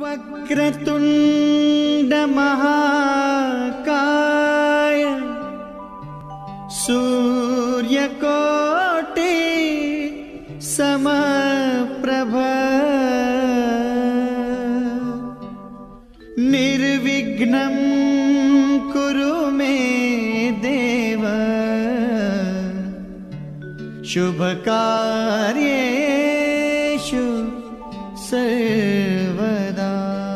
वक्रतुंड महाकाय सूर्यकोटि समप्रभ निर्विघ्नं कुरु मे देव शुभकार्येषु सर्वदा।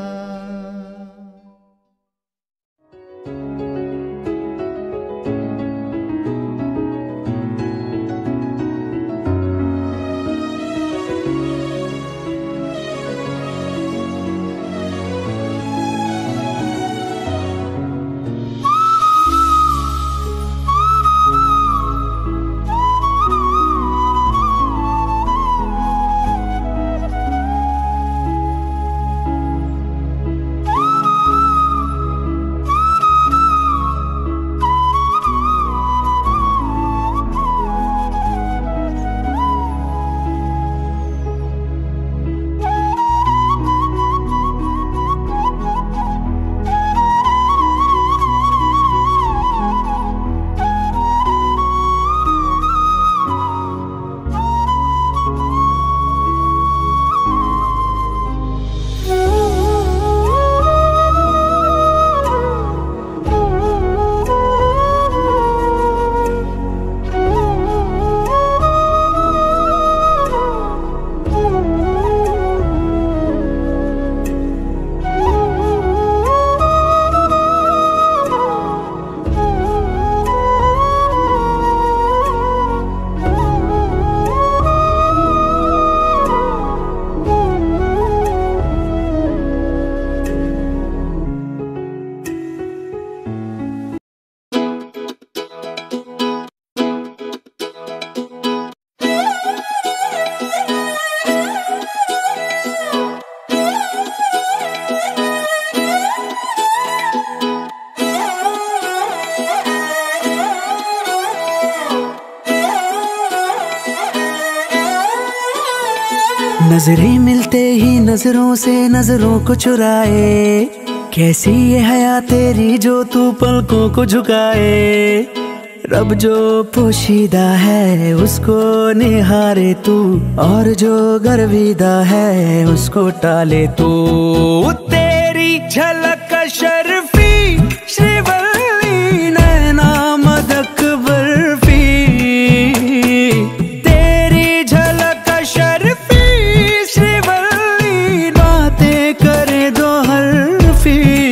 नजरें मिलते ही नजरों से नजरों को चुराए, कैसी ये हया तेरी जो तू पलकों को झुकाए। रब जो पोशीदा है उसको निहारे तू, और जो गर्विदा है उसको टाले तू। तेरी झलक शर्फी श्रीवल्ली नैना मदक बर्फी, तेरी झलक शर्फी श्रीवल्ली बातें करे दो हरफी।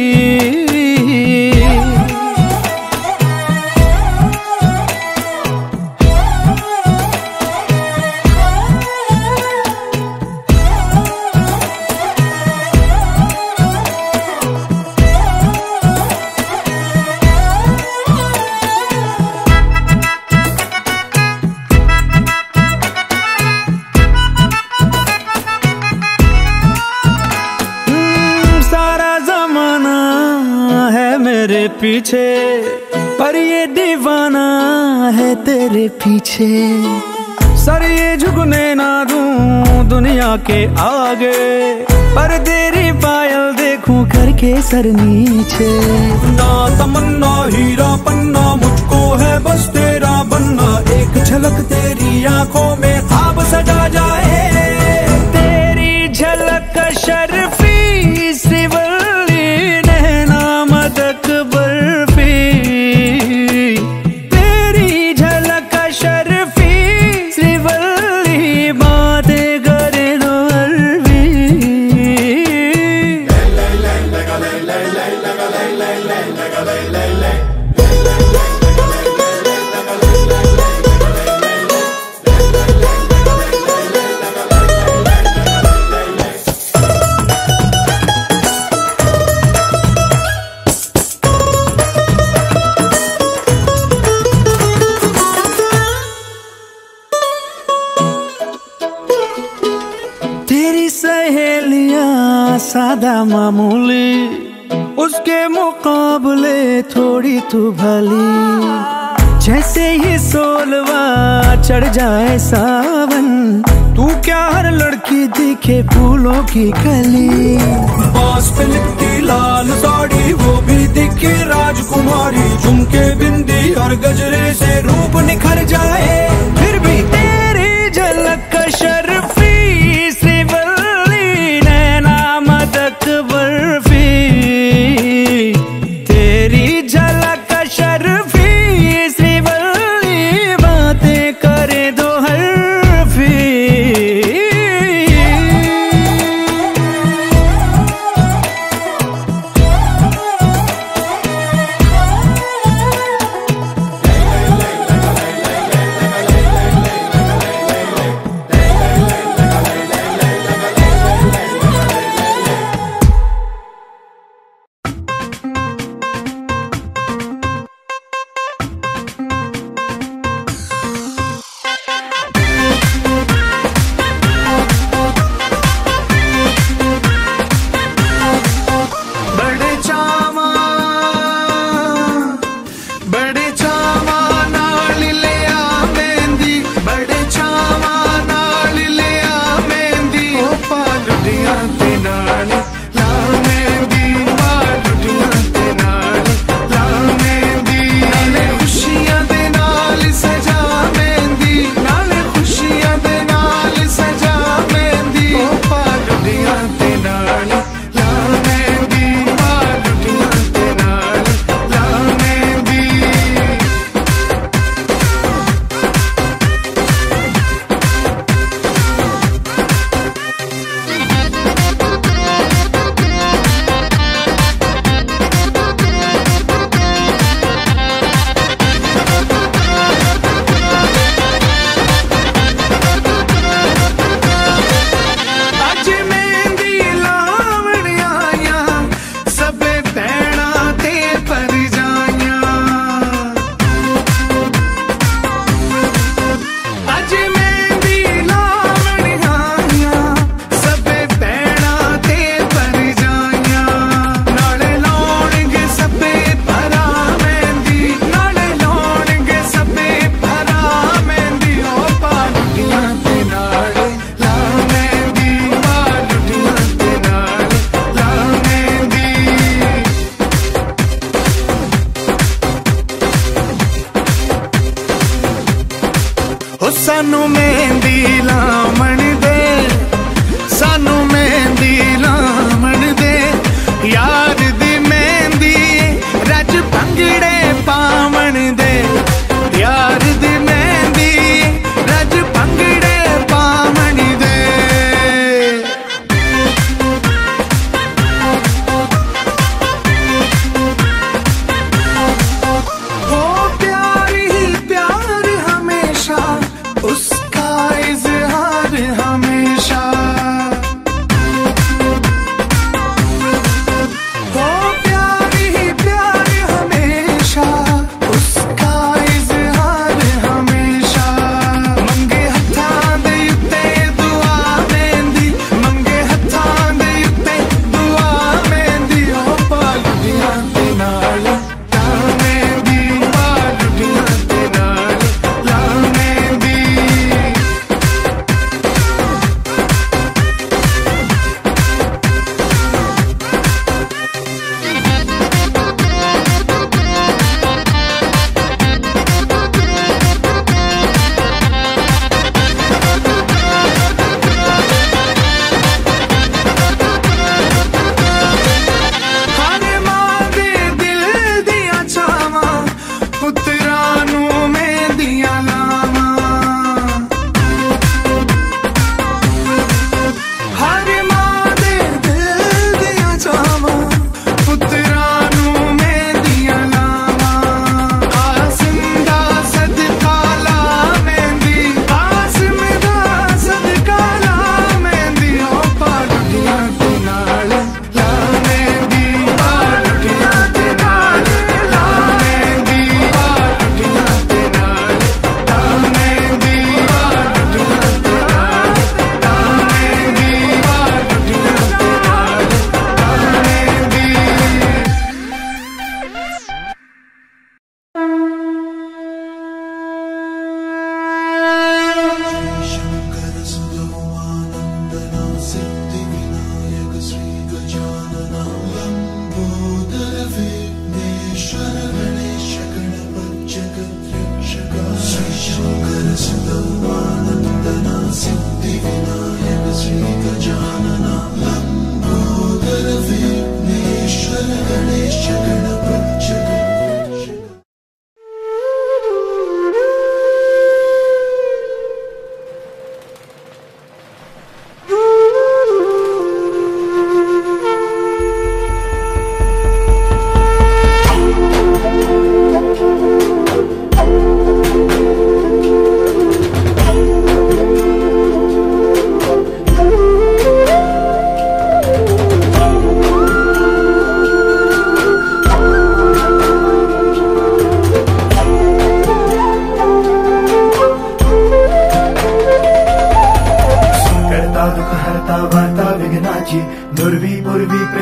मेरे पीछे पर ये दीवाना है तेरे पीछे, सर ये झुकने ना दूं दुनिया के आगे, पर तेरी पायल देखूं करके सर नीचे। ना तमन्ना हीरा पन्ना मुझको है बस तेरा बनना, एक झलक तेरी आंखों में ख्वाब सजा जाए। तेरी झलक शर्फी श्रीवल्ली नैना मदक बर्फी, तेरी झलक शर्फी श्रीवल्ली बातें करे दो अरबी। तेरी सहेलियां सादा मामूली, उसके मुकाबले थोड़ी तू भली। जैसे ही सोलवा चढ़ जाए सावन, तू क्या हर लड़की दिखे फूलों की कली। गजरे से रूप निखर जाए। फिर भी तेरी झलक का शर्फी श्रीवल्ली नैना मदक बर्फी, तेरी झलक का शर्फी श्रीवल्ली बातें करे दो हरफी।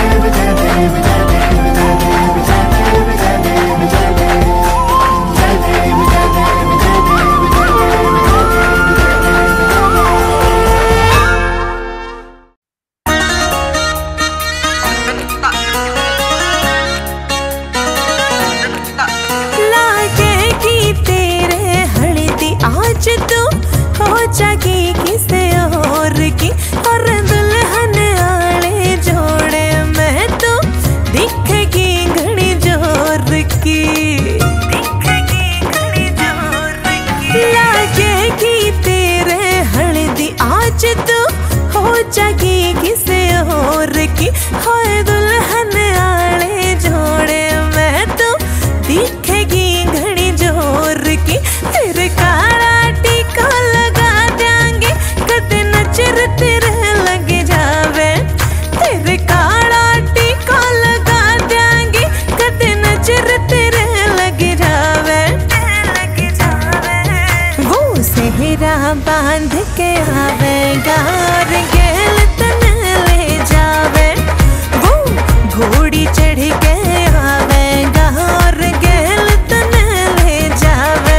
आज तू हो जागी किसे और की, और दुल्हन आले जोड़े में तू दिखेगी घड़ी जोर की, दिखेगी घड़ी जोर की। लागेगी तेरे हल्दी आज तू हो जागी किसे और की, होए दुल्हन आले जोड़े में तू दिखेगी घड़ी जोर की। तेरे काला टीका लगा देंगे कदे नजर तेरे लग जावे, तेरे काला टीका लगा देंगे कदे नजर तेरे लग जावे, लग जावे। वो सेहरा बांध के आवेगा और गेल तने ले जावे, वो घोड़ी चढ़ के आवेगा और गेल तने ले जावे।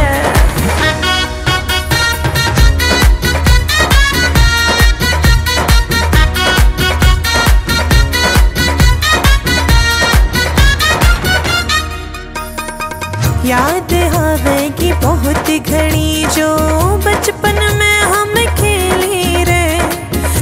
याद आवेगी बहुत घड़ी जो बचपन में हम खेली रे,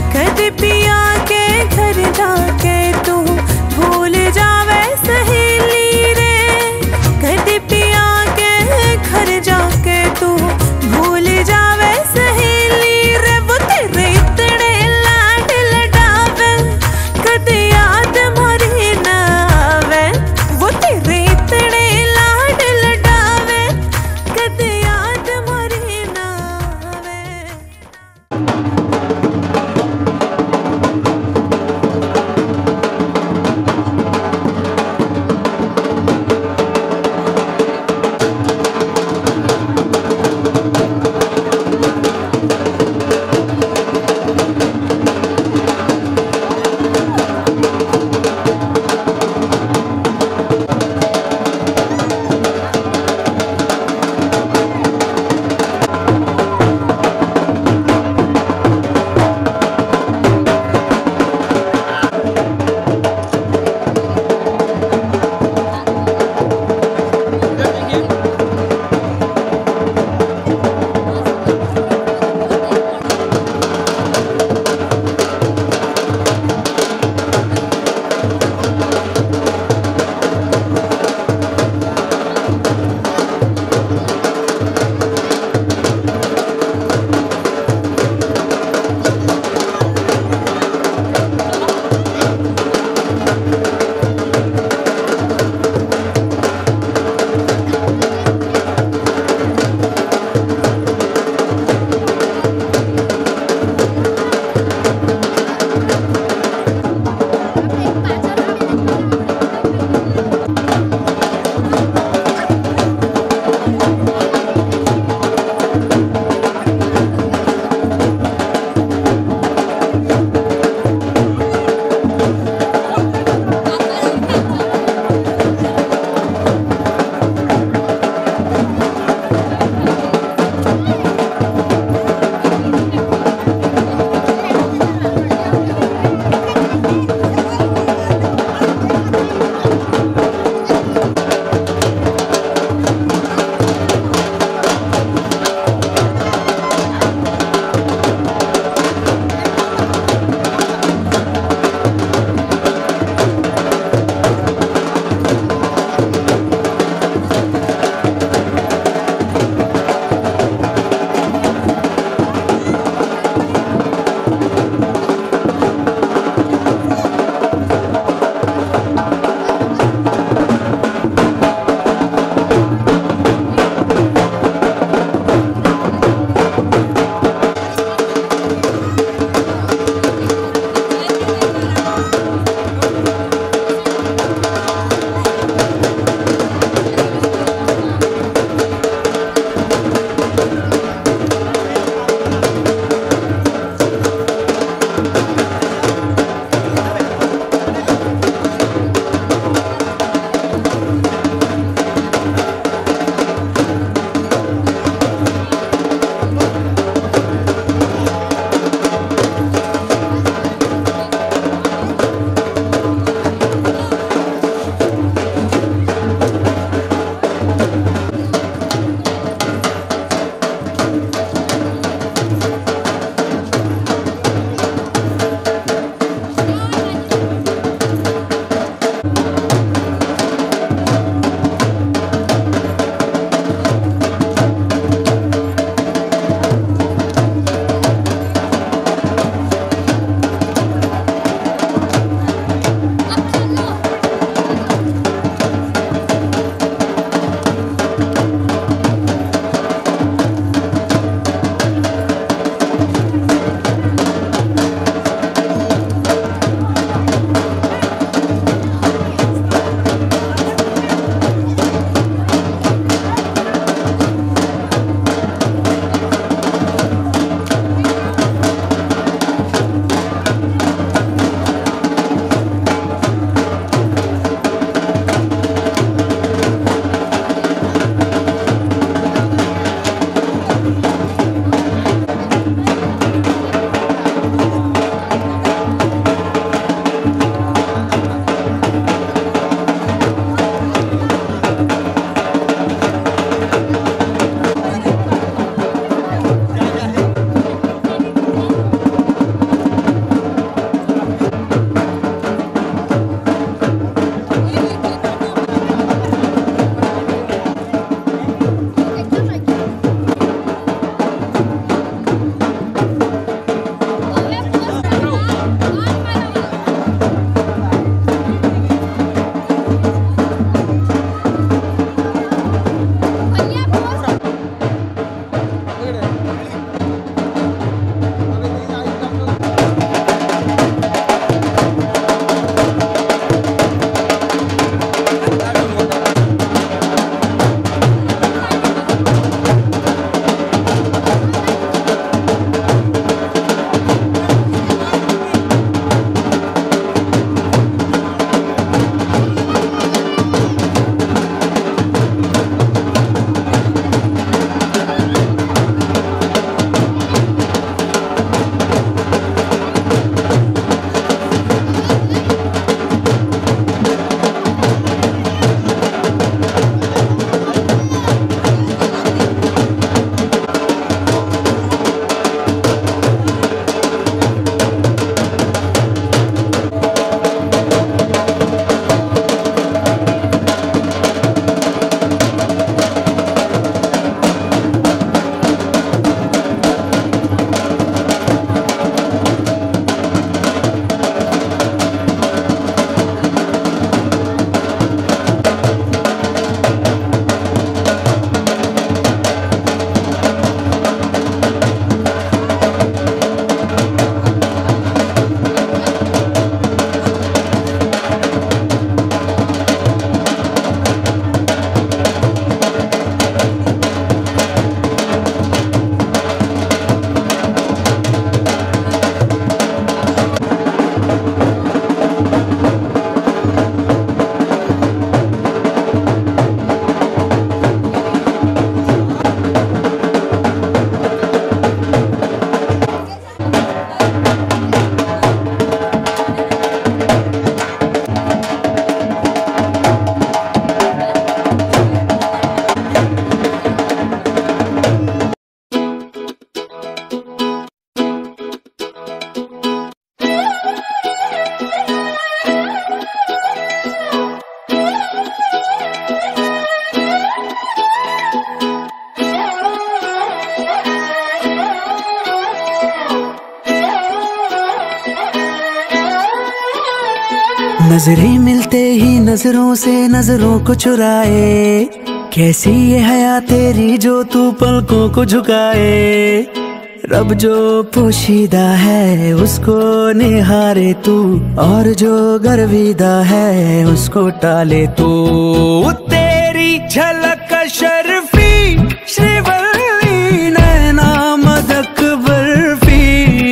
नजरें मिलते ही नजरों से नजरों को चुराए, कैसी ये हया तेरी जो तू पलकों को झुकाए। रब जो पोशीदा है उसको निहारे तू, और जो गर्विदा है उसको टाले तू। तेरी झलक शर्फी श्रीवल्ली नैना मदक बर्फी,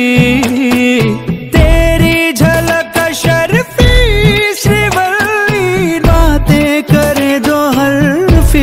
तेरी झलक शर्फी श्रीवल्ली बातें करे दो हरफी।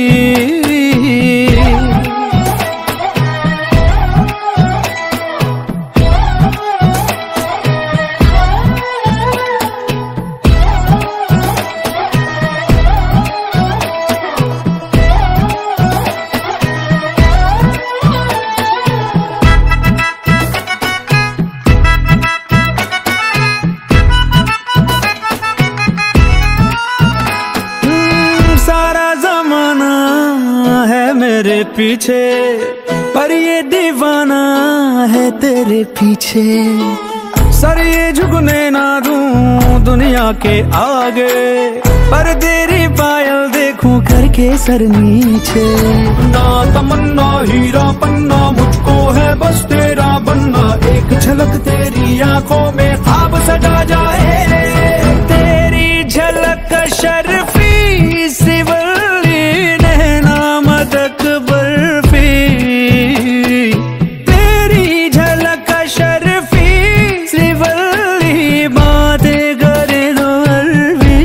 मेरे पीछे पर ये दीवाना है तेरे पीछे। सर ये झुकने ना दूं दुनिया के आगे, पर तेरी पायल देखूं करके सर नीचे। ना तमन्ना हीरा पन्ना मुझको है बस तेरा बनना, एक झलक तेरी आंखों में ख्वाब सजा जाए। तेरी झलक शर्फी सिवल्ली नैना मदक बर्फी, तेरी झलक शर्फी सिवल्ली बातें करे दो अरबी।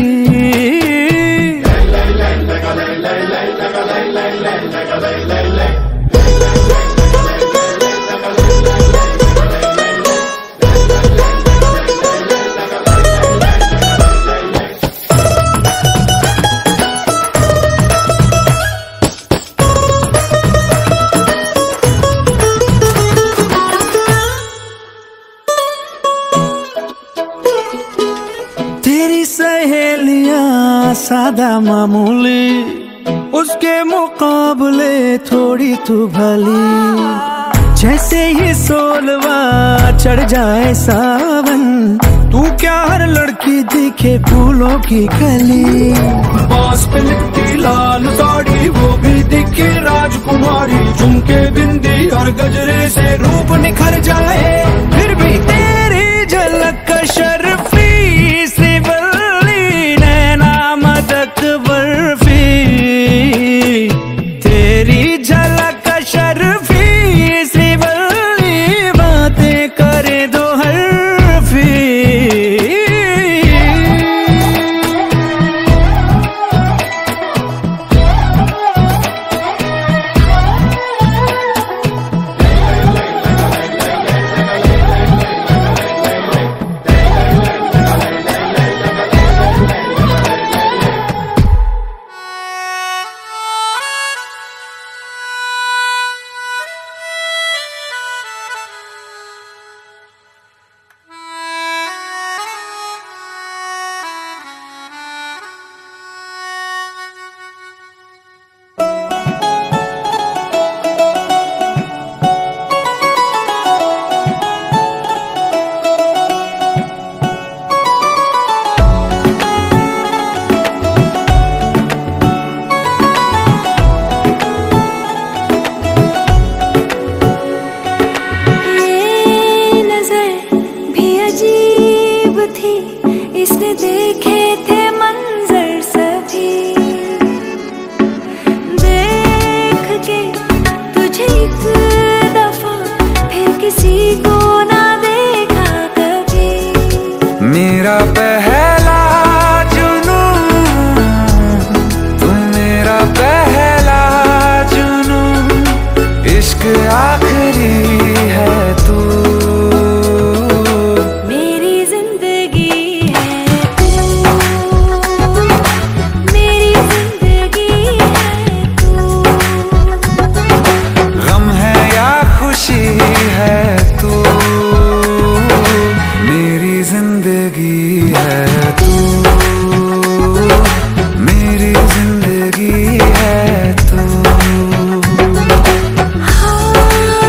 तेरी सहेलियां सादा मामूली, उसके मुकाबले थोड़ी तू भली। जैसे ही सोलवा चढ़ जाए सावन, तू क्या हर लड़की दिखे फूलों की कली। बांस पे लिपटी लाल साड़ी वो भी दिखे राजकुमारी, झुमके बिंदी और गजरे से रूप निखर जाए। फिर भी तेरी झलक शर्फी सिवल्ली नैना मदक बर्फी, तेरी झलक शर्फी सिवल्ली बातें करे दो हरफी। इसने देखे थे मंजर सभी, देख के तुझे एक दफा फिर किसी को ना देखा कभी। मेरा पहला जुनून तुम, मेरा पहला जुनून, इश्क आखिरी है तू। हाँ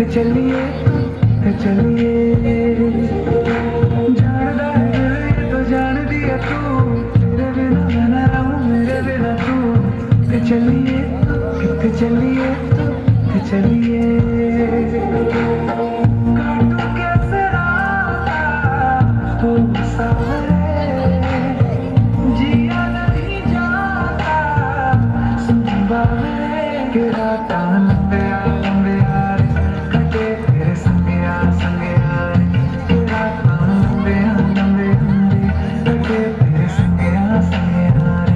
चलिए जानदा है ये तो जान दिया तू, तेरे बिना मैं ना रहूं मेरे बिना तू। चलिए चलिए काटूं कैसे राता तू सावरे, जिया नहीं जाता सुन बावरे के राता लंबे यार कटे तेरे संगे यार के राता लंबे कटे तेरे संगे यार।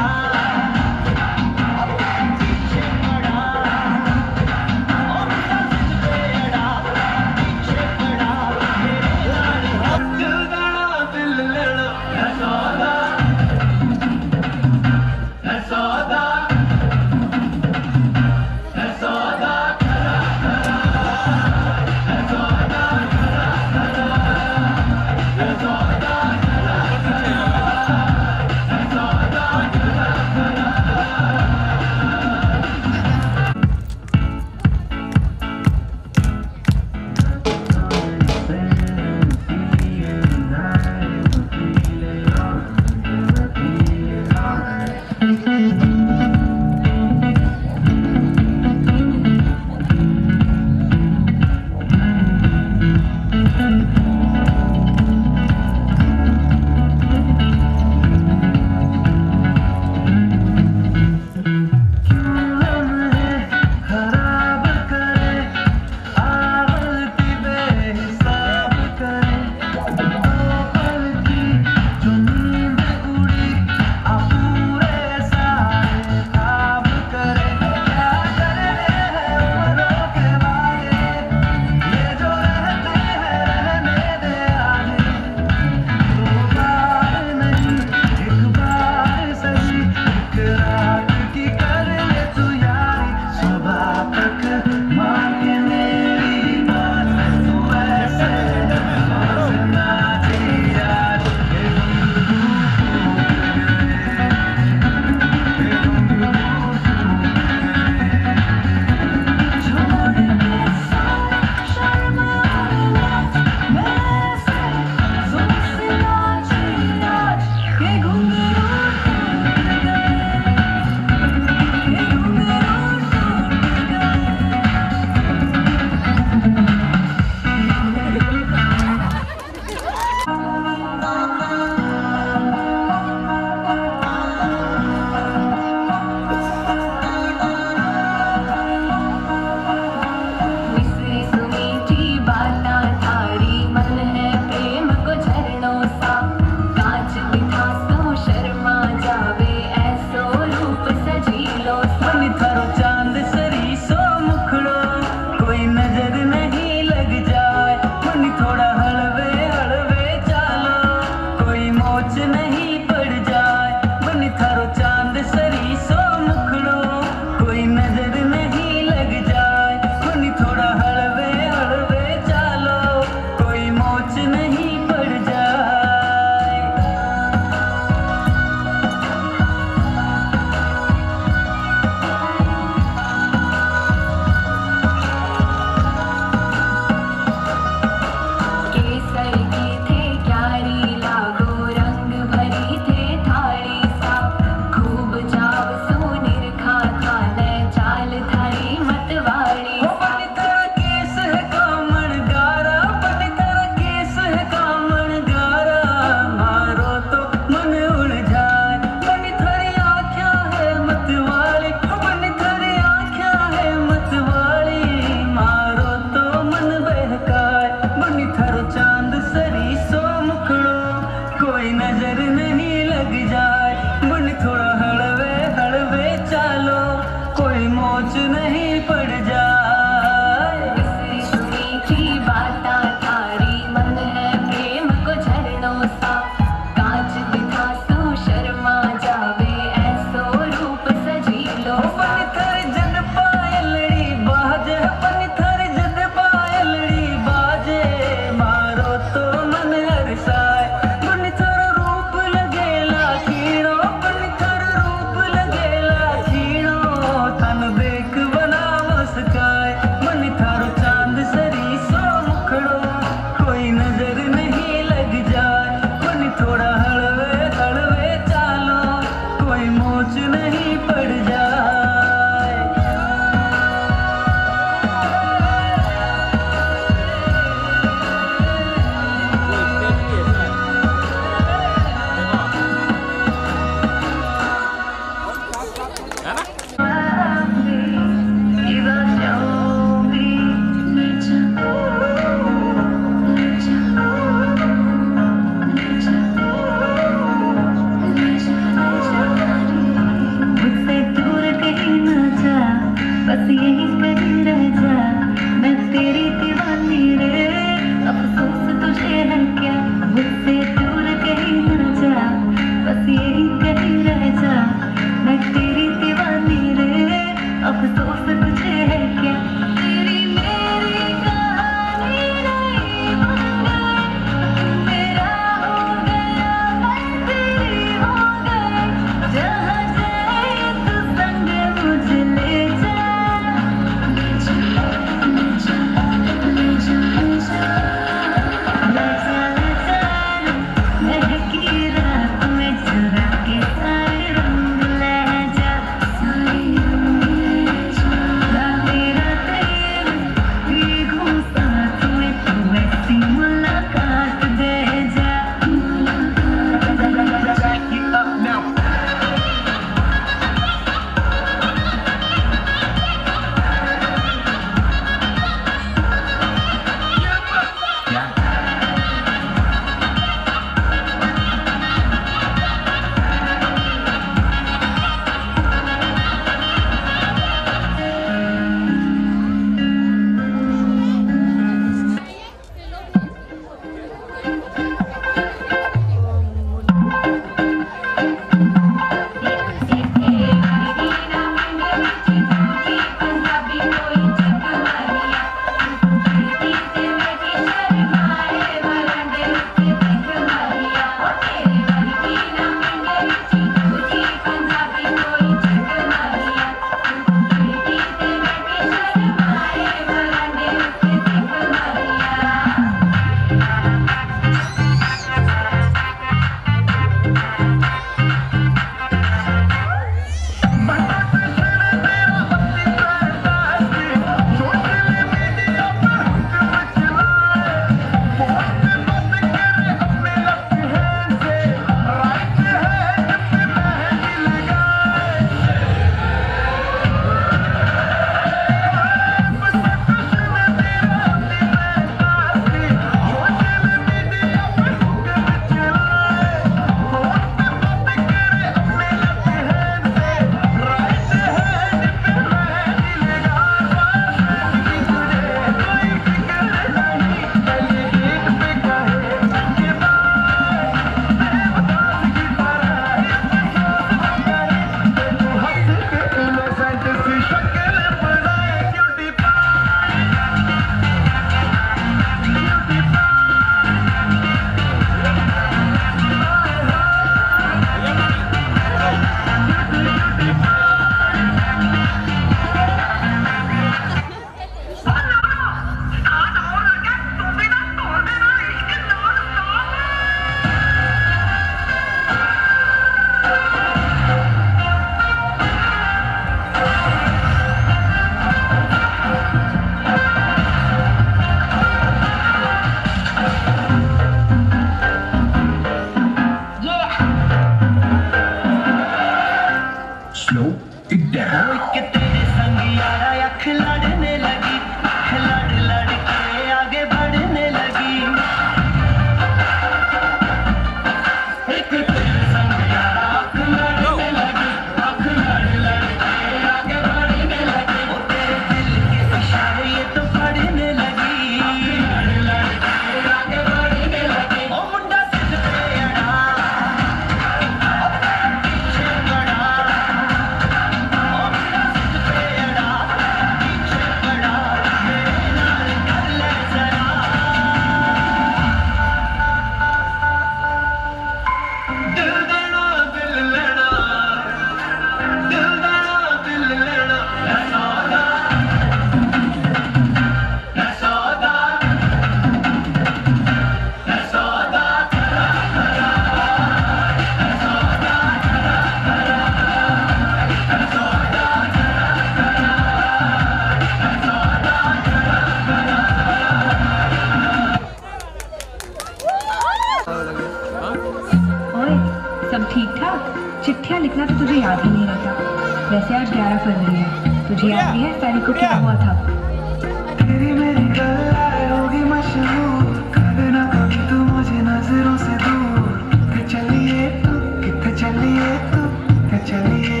याद ही नहीं रहता। वैसे आज 11 फरवरी है, तुझे याद भी है इस तारीख को क्या हुआ था? तेरी मेरी गल्लाएं होगी मशहूर, कभी ना कभी तू मुझे नजरों से दूर। किथे चलिए तू, किथे चलिए तू, किथे चलिए।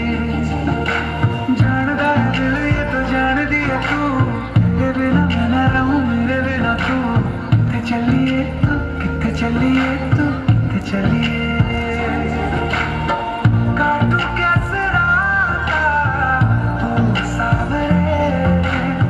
जानदा है दिल ये तो जान दिया तू, ये बिना मैं ना रहूं मेरे बिना तू। किथे चलिए तू, किथे चलिए तू, किथे चलिए। काटू कैसे राता तू सावरे,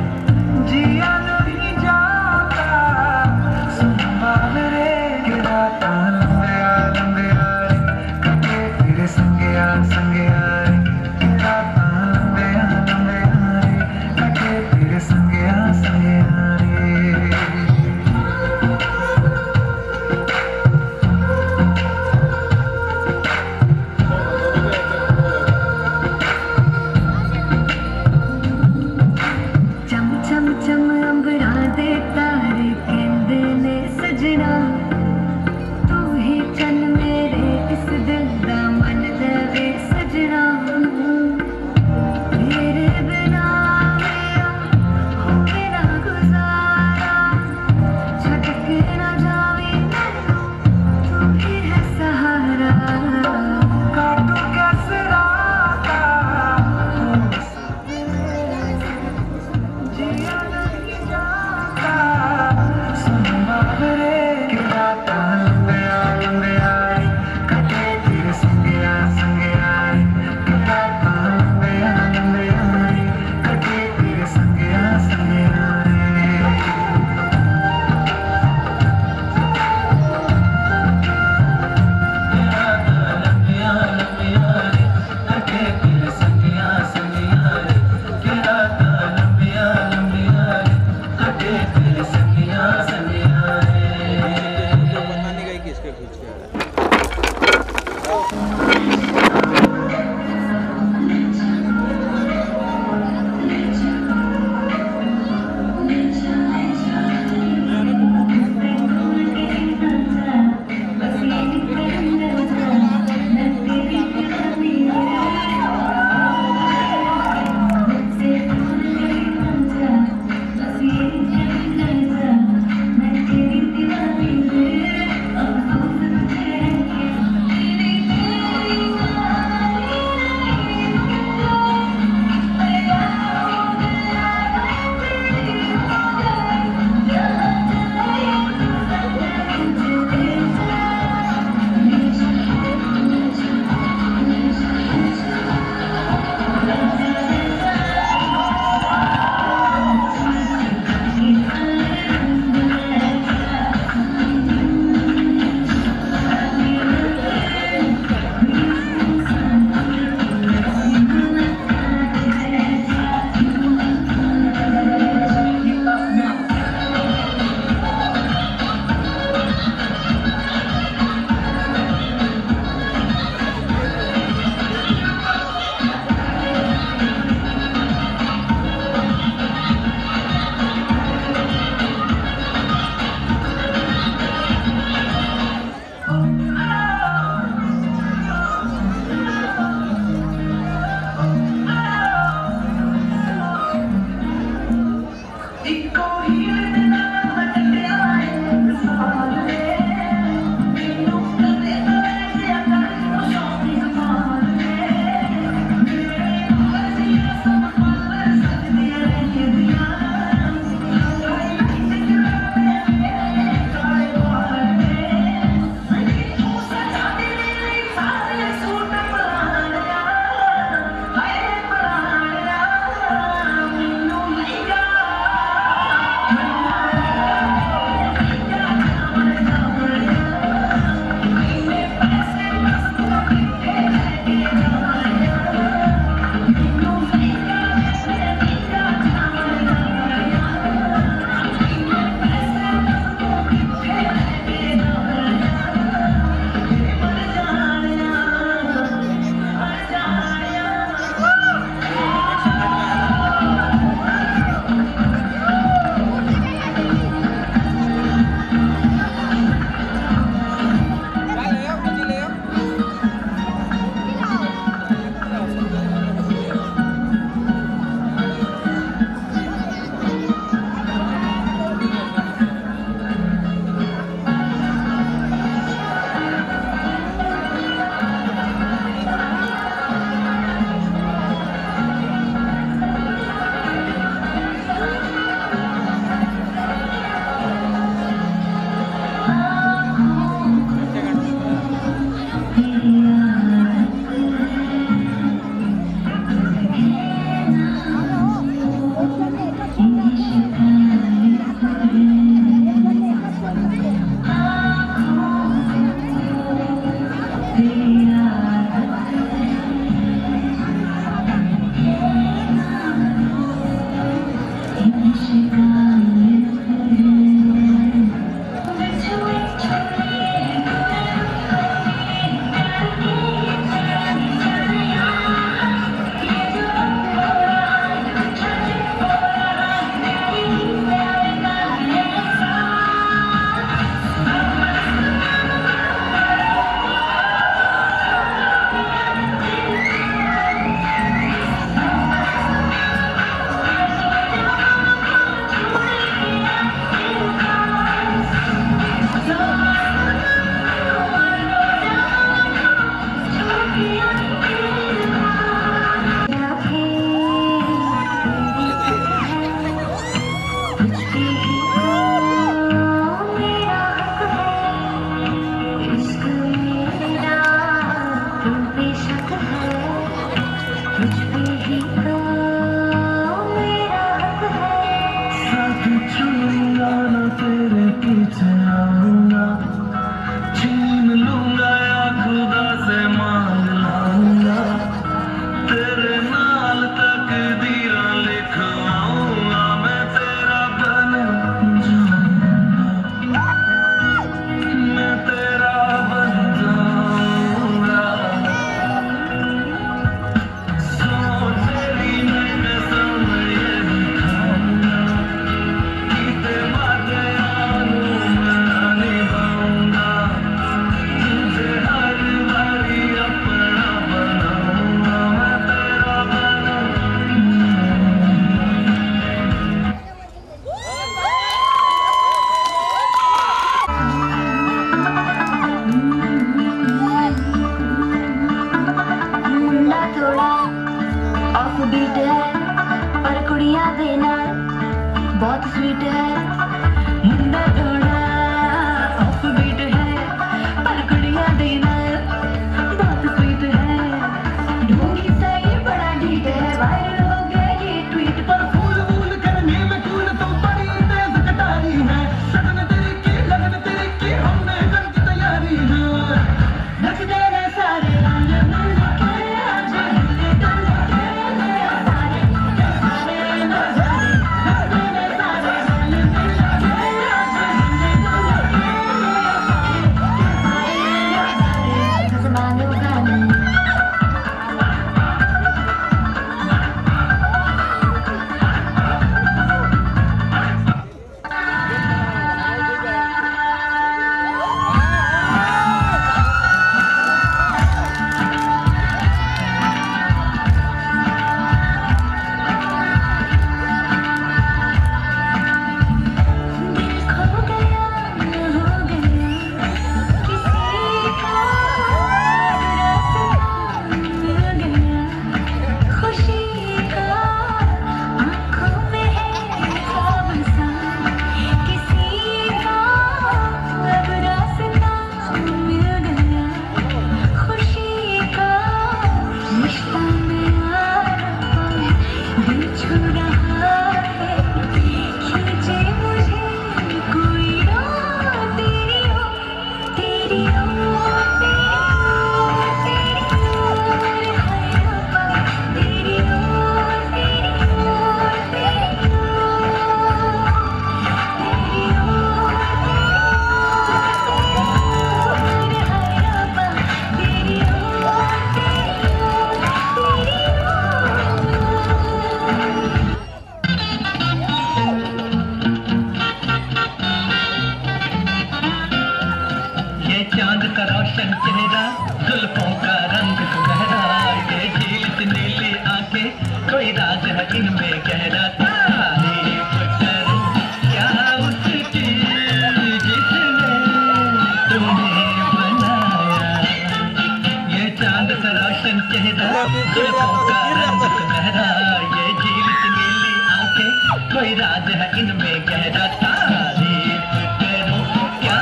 ये झील सी नीली आंखें, कोई राज है इनमें गहरा, तारीफ करूं क्या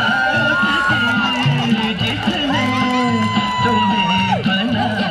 उसकी जिसने तुम्हें बनाया।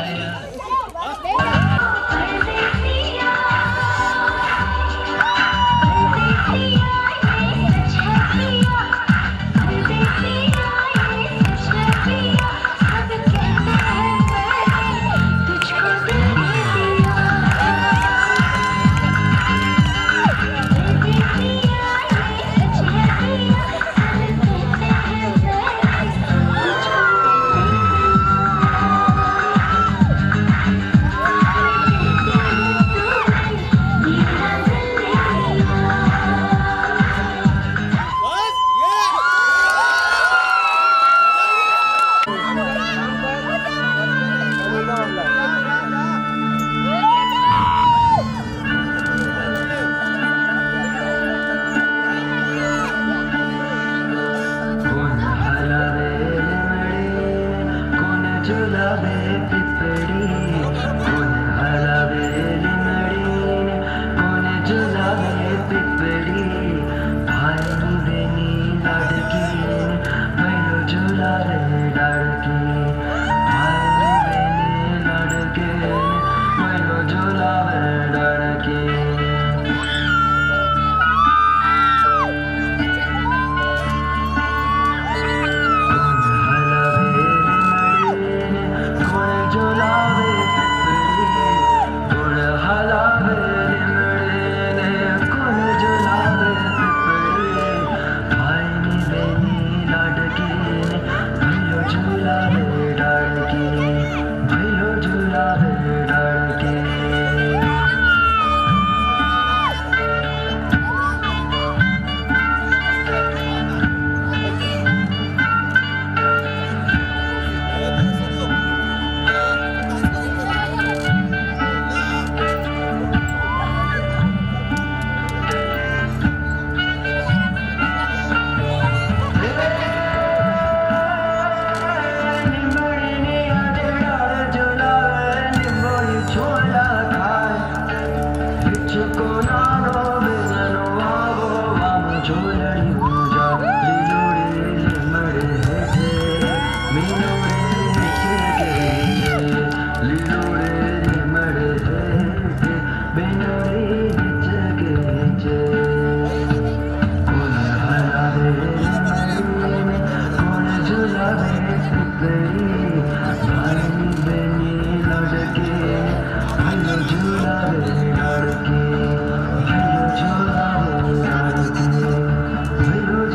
झूला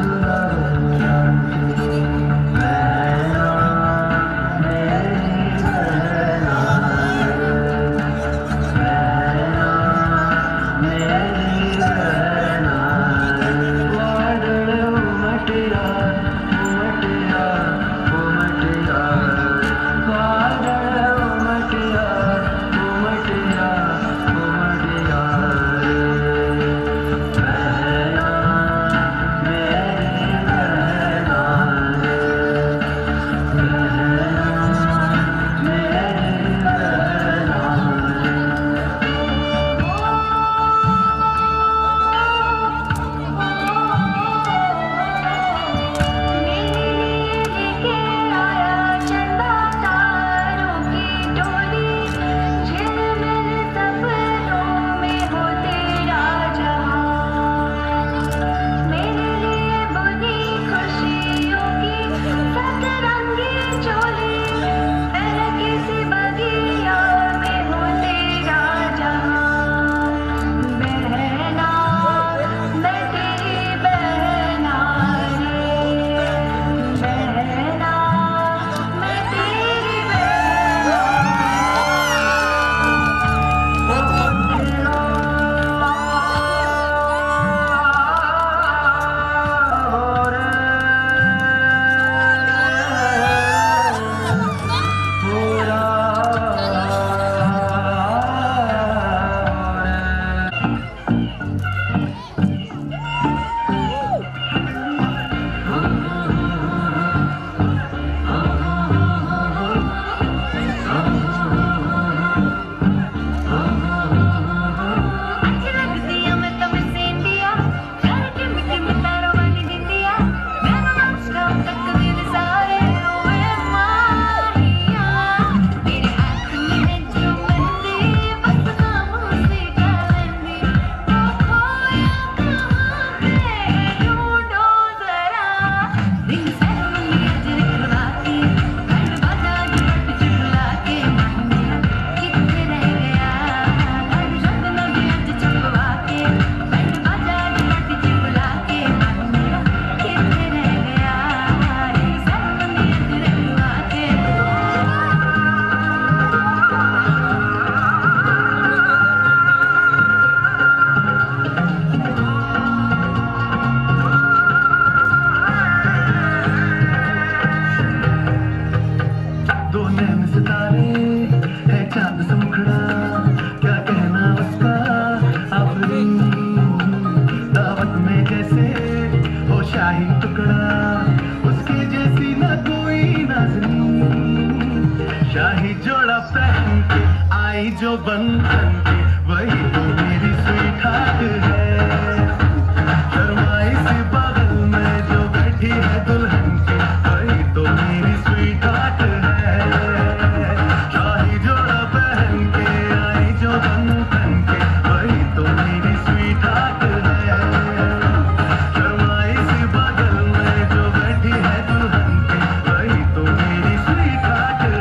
शाही टुकड़ा उसके जैसी न कोई नाज़नीं। शाही जोड़ा पहन के आई जो बन के वही तो मेरी स्वीट हार्ट है। शर्माई से बगल में जो बैठी है दुल्हन के वही तो मेरी स्वीट हार्ट है। शाही जोड़ा पहन के आई जो बन के वही तो मेरी स्वीट हार्ट है। शर्माई से बगल में जो बैठी है दुल्हन के वही तो मेरी स्वीट हार्ट है।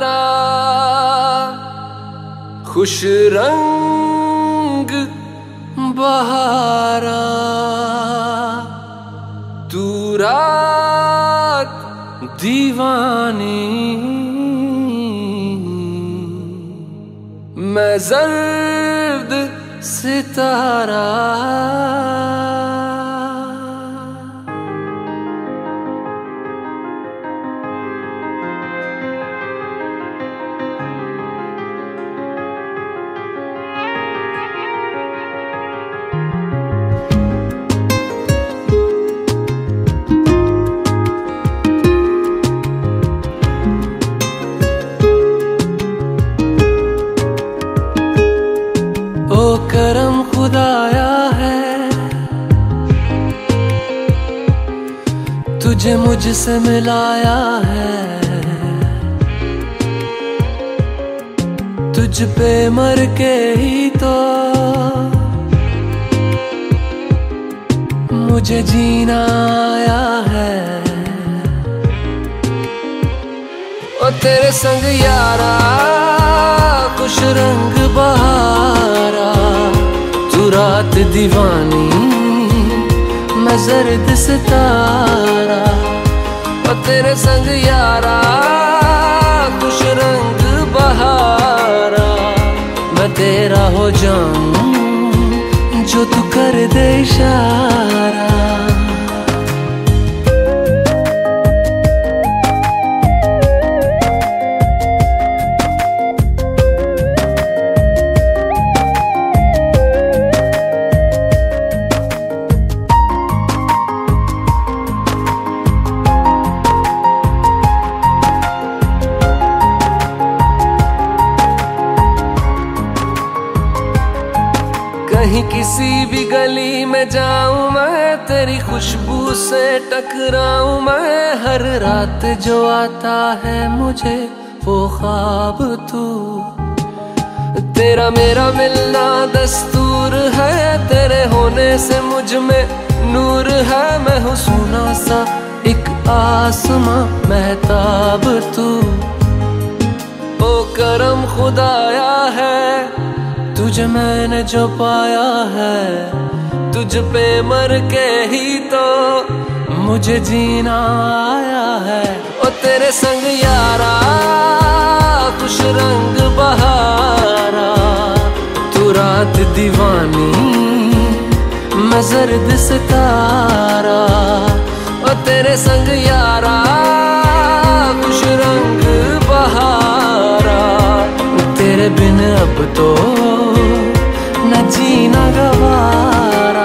सितारा खुश रंग बहारा, तू रात दीवानी, मैं जर्द सितारा। ओ करम खुदाया है, तुझे मुझसे मिलाया है, तुझ पे मर के ही तो मुझे जीना आया है। ओ तेरे संग यारा खुश रंग बहारा, तू रात दीवानी, मैं जर्द सितारा। ओ तेरे संग यारा खुश रंग बहारा, मैं तेरा हो जाऊं जो तू कर दे इशारा। कहीं किसी भी गली में जाऊं मैं, तेरी खुशबू से टकराऊं मैं, हर रात जो आता है मुझे वो ख्वाब तू। तेरा मेरा मिलना दस्तूर है, तेरे होने से मुझ में नूर है, मैं हूँ सोना सा एक आसमां महताब तू। ओ करम खुदाया है, तुझे मैंने जो पाया है, तुझ पे मर के ही तो मुझे जीना आया है। ओ तेरे संग यारा खुश रंग बहारा, तू रात दीवानी, मैं जर्द सितारा। ओ तेरे संग यारा खुश रंग बहारा, तेरे बिन अब तो न जीना गवारा।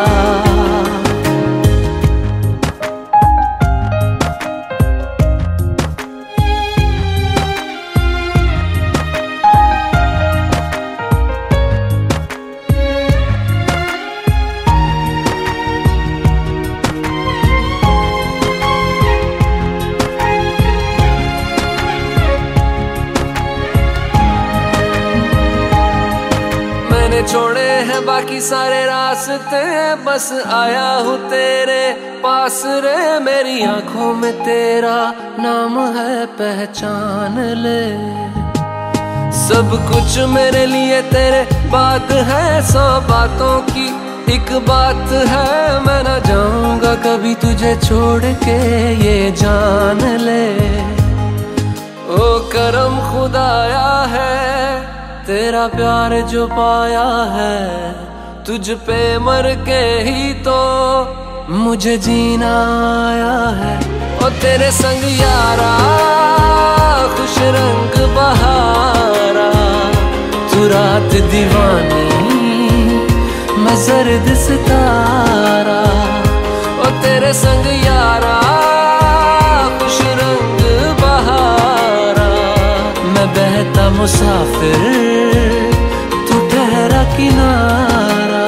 छोड़े हैं बाकी सारे रास्ते, बस आया हूँ तेरे पास रे। मेरी आंखों में तेरा नाम है, पहचान ले। सब कुछ मेरे लिए तेरे बात है, 100 बातों की एक बात है। मैं ना जाऊंगा कभी तुझे छोड़ के, ये जान ले। ओ करम खुदाया है, तेरा प्यार जो पाया है, तुझ पे मर के ही तो मुझे जीना आया है। ओ तेरे संग यारा खुश रंग बहारा, तू रात दीवानी, मैं जर्द सितारा। ओ तेरे संग यारा खुश रंग बहारा, मैं बहता मुसाफिर, तू ठहरा किनारा।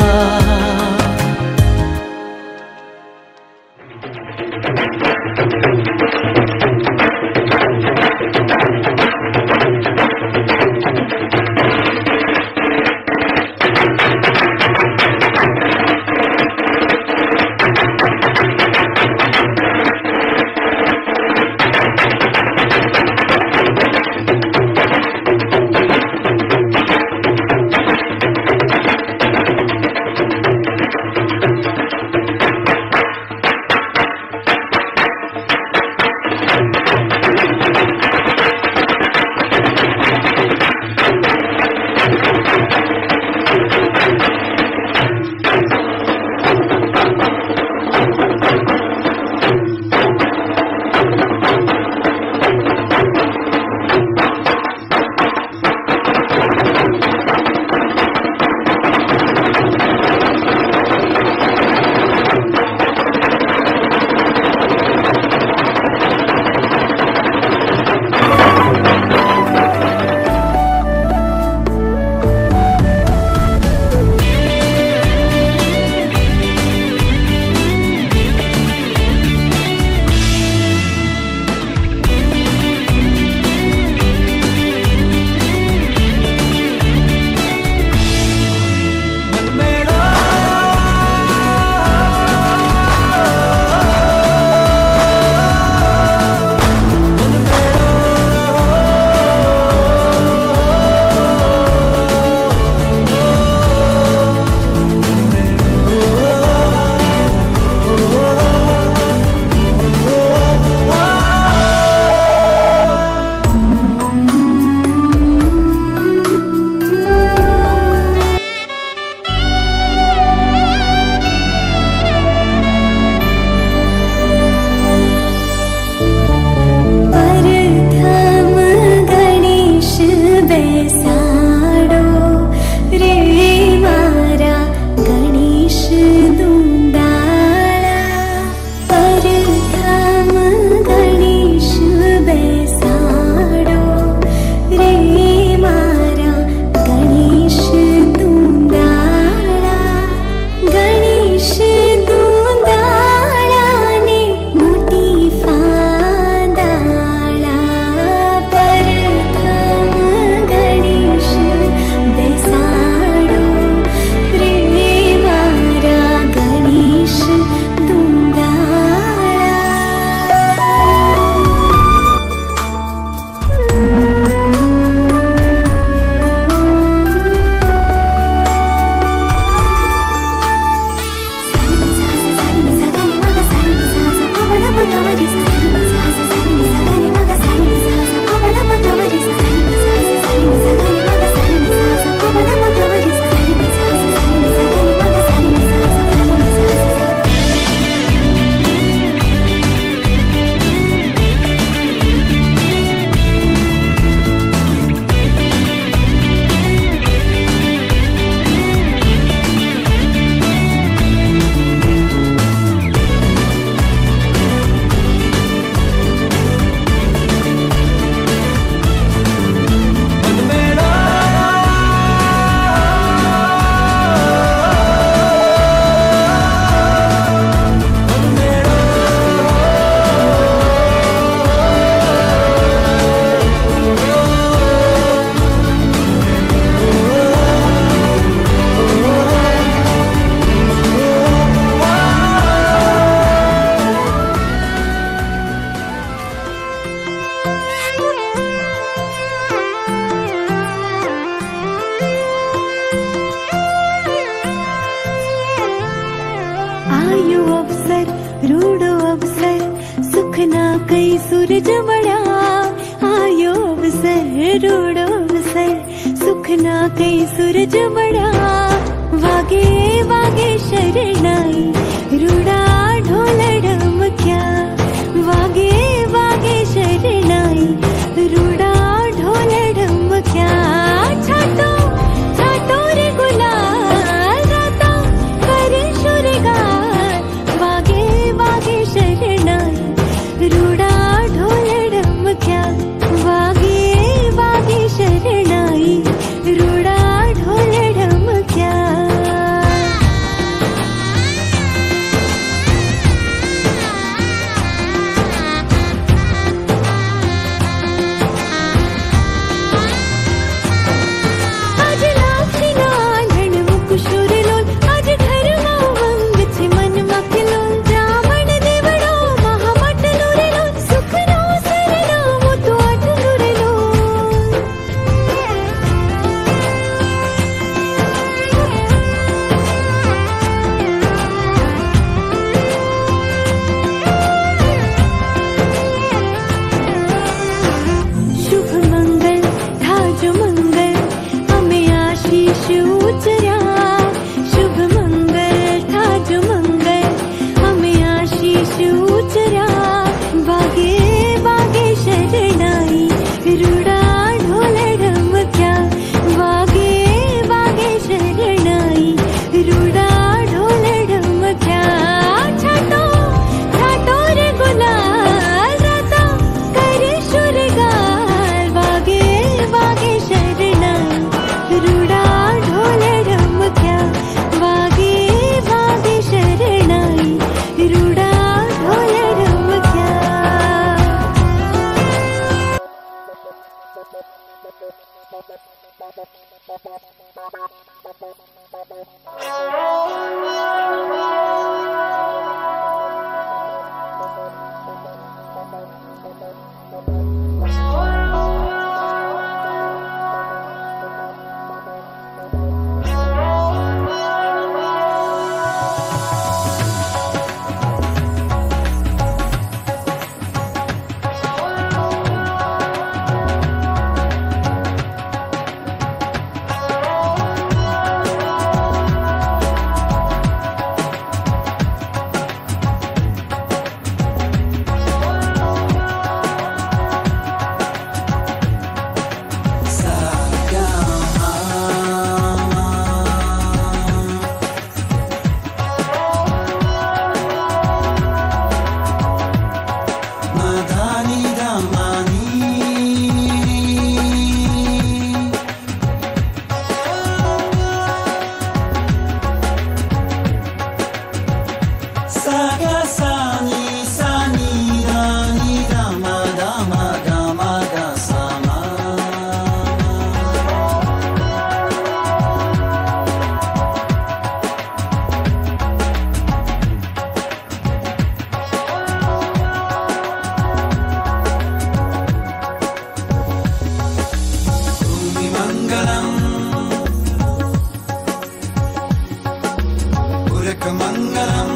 बेसाडो रे मारा गणेश दुंदाळा परधाम गणेश बेसाडो रे मारा गणेश दुंदाळा गणेश दुंदाळा ने मोटी फांदाळा परधाम गणेश बेसाडो रे मारा गणेश दुंदाळा आयो अवसर रूडो अवसर सुखना कई सूरज बड़ा आयो अवसर रूडो अवसर सुखना कई सूरज बड़ा वागे वागे शरणाई रूडा ढोल ढमक्या वागे वागे शरणाई रूडा ढोल ढमक्या छाटो छाटो रे गुलाल राता करे शुरगार वागे वागे शरणाई रूडा ढोल ढमक्या वागे वागे शरणाई रूडा ढोल ढमक्या आज लाखी नांदण मुकुशोर लोल आज घरमा वंग छे मन मखलोल ब्राह्मण देवड़ो महामटलो रे लोल सुखनो सरनो मोतो आटलो रे लोल शुभ मंगल थाज मंगल हमें आशीष उचरा शुभ मंगल थाज मंगल हमें आशीष उचरा वागे वागे शरणाई रूडा ढोल ढमक्या वागे वागे शरणाई रूडा ढोल ढमक्या छाटो छाटो रे गुलाल राता करे शुरगार वागे वागे शरणाई रूडा ढोल ढमक्या वागे वागे शरणाई रूडा ढोल ढमक्या मंगलम उरक मंगलम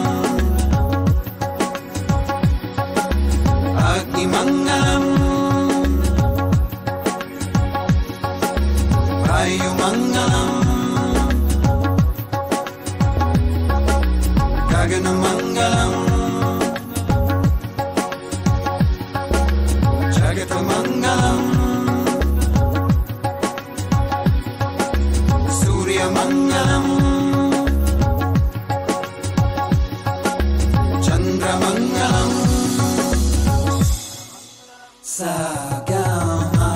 अग्नि मंगलम वायु मंगलम गगन मंगलम जगत मंगलम सूर्य मंगलम चंद्र मंगलम सागमा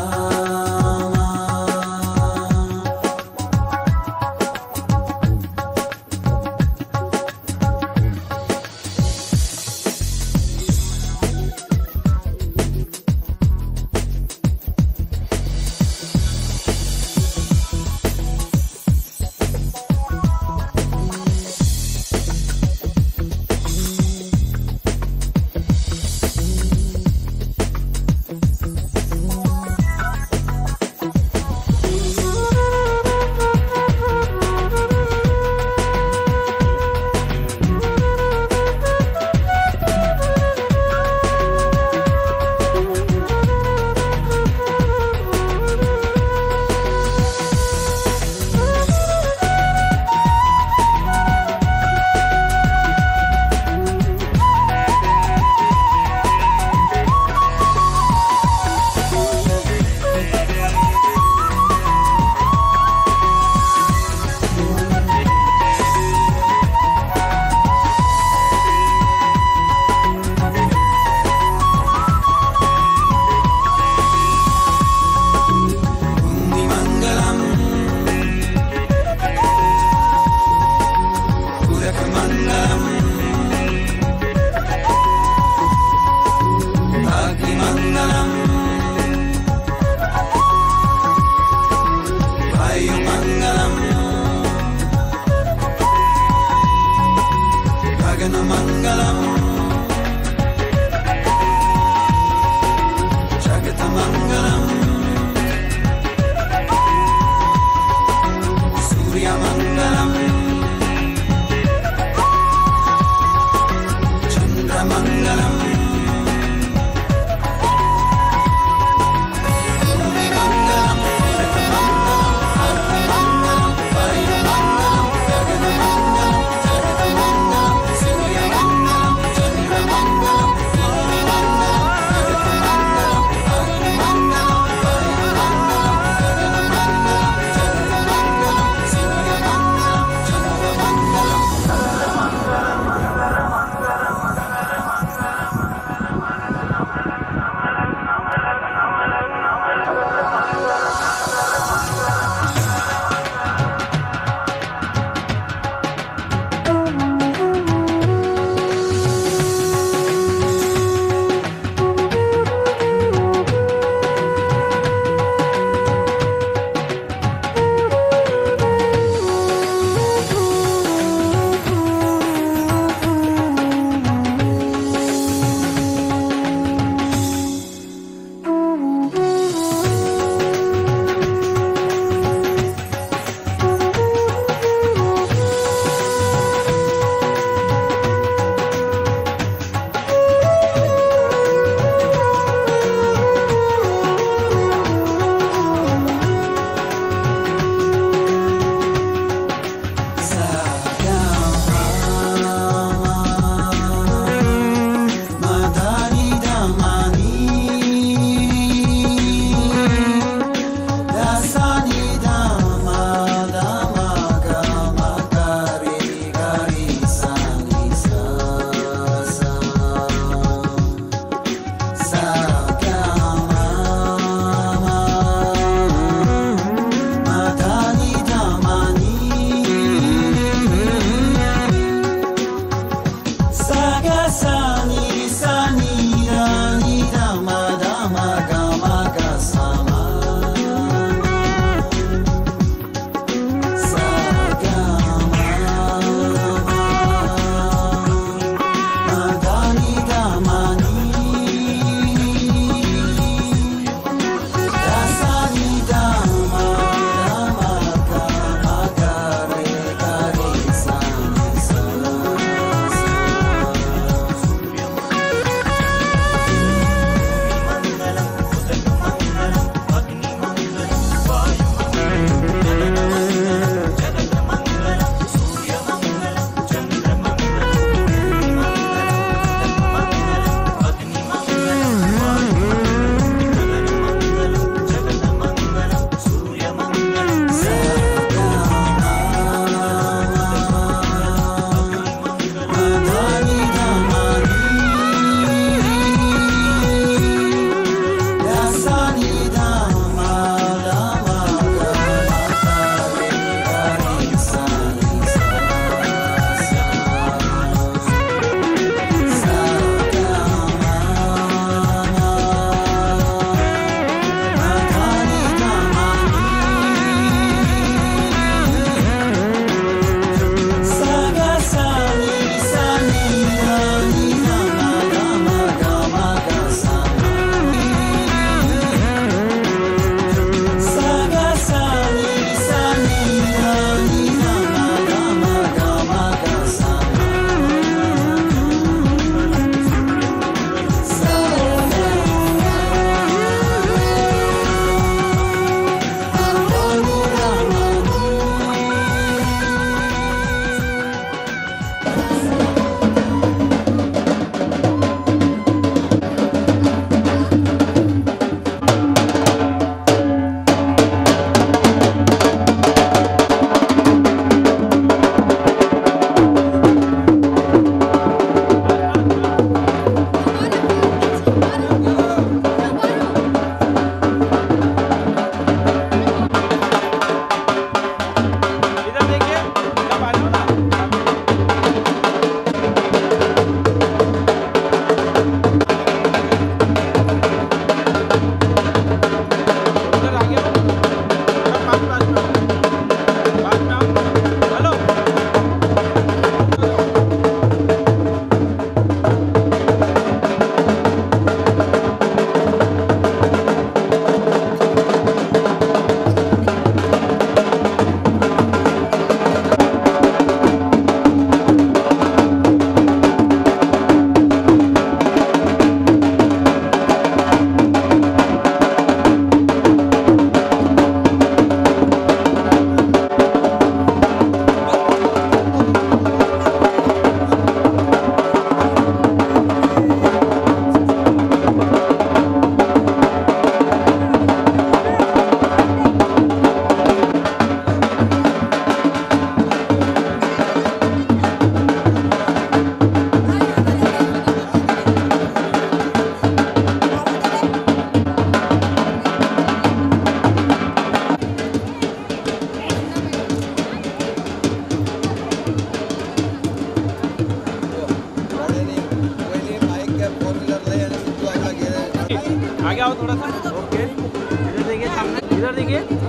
आगे आओ थोड़ा सा। ओके, इधर देखिए, सामने इधर देखिए।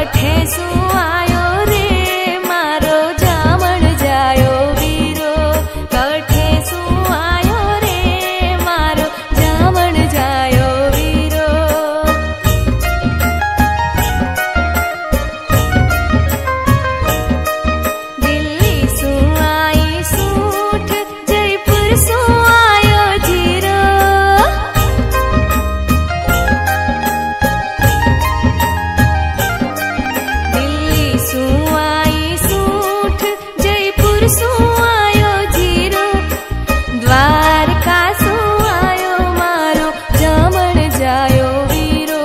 कठे सु आयो रे मारो जामण जायो वीरो कठे सु आयो रे मारो जामण जायो वीरो दिल्ली सु आई सूठ जयपुर सु आयो जीरो दिल्ली सु आई सूठ जयपुर सु आयो जीरो द्वारका सु आयो मारो जामण जायो वीरो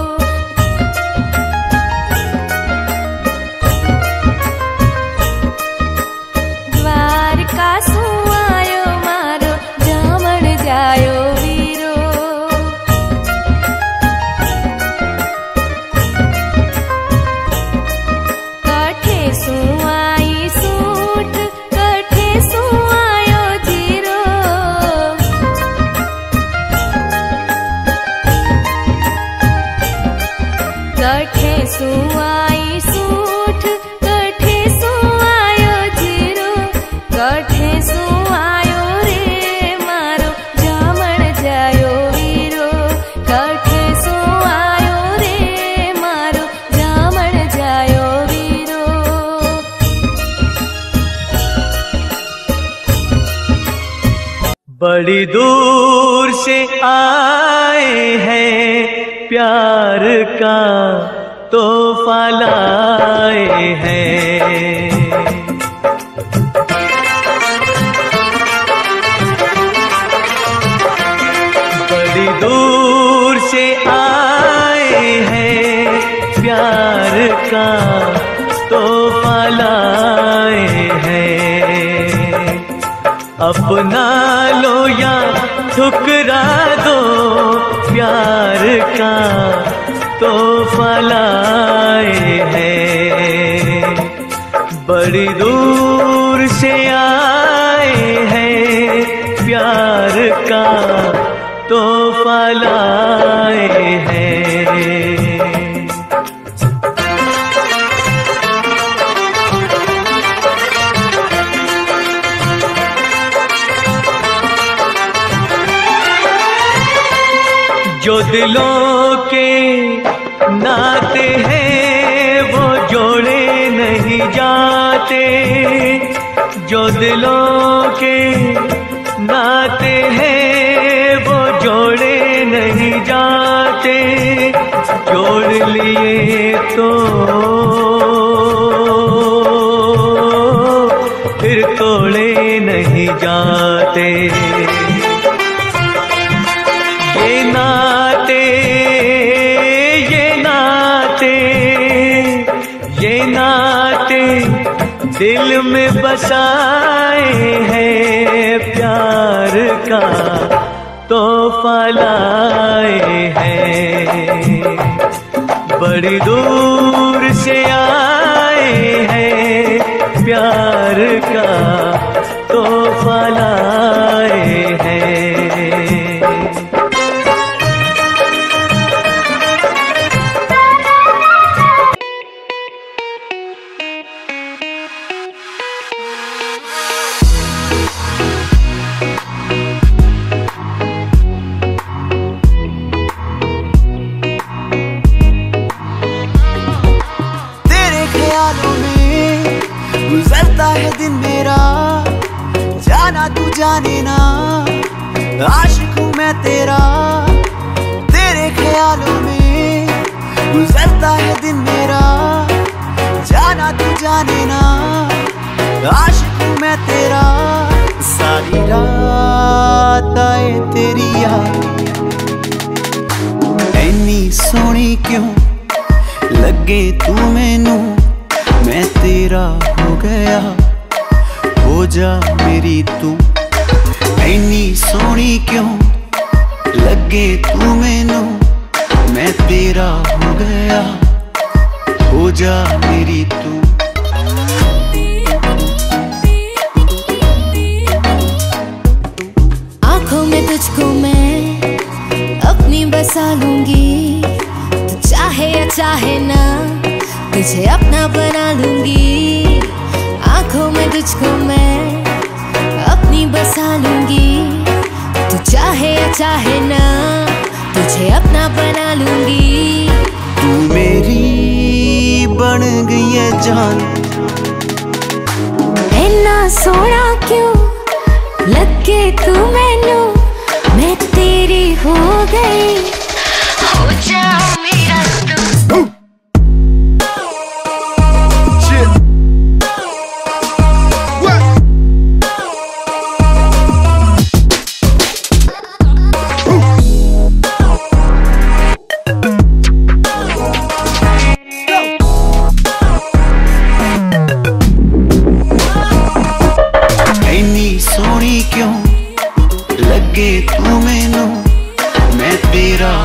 द्वारका सु आयो मारो जामण जायो वीरो कठे सु आई सूठ कठे सु आयो जीरो कठे सु आई सूठ कठे सु आयो जीरो कठे सु आयो रे मारो जामण जायो वीरो कठे सु आयो रे मारो जामण जायो वीरो बड़ी दूर से आए हैं प्यार का तोहफा लाए हैं बड़ी दूर से आए हैं प्यार का तोहफा लाए हैं अपना लो या ठुकरा दो प्यार का तोहफा लाए हैं बड़ी दूर से आए हैं प्यार का तोहफा लाए हैं जो दिलों के नाते हैं वो जोड़े नहीं जाते जो दिलों के नाते हैं वो जोड़े नहीं जाते जोड़ लिए तो फिर तोड़े नहीं जाते ये नाते दिल में बसाए हैं प्यार का तोहफा लाए हैं बड़ी दूर से आए हैं प्यार का तोहफा लाए हैं गुजरता है दिन मेरा जाना तू जाने ना आशिक हूँ मैं तेरा तेरे ख्यालों में गुजरता है दिन मेरा जाना तू जाने ना आशिक हूँ मैं तेरा सारी रात आए तेरी याद ऐनी सोनी क्यों लगे तू मैनू मैं तेरा हो गया हो जा मेरी तू ऐनी सोनी क्यों लगे तू मैनू मैं तेरा हो गया हो जा मेरी तू आँखों में तुझको मैं अपनी बसा लूंगी तू चाहे या चाहे ना तुझे अपना बना लूंगी, आंखों में तुझको मैं अपनी बसा लूंगी। तू चाहे या चाहे ना, तुझे अपना बना लूंगी। तू मेरी बन गई है जान। इन्ना सोना क्यों लगे तू मैनू, मैं तेरी हो गई, हो जा मेरा तू। सोनी क्यों लगे तू मैनू, मैं तेरा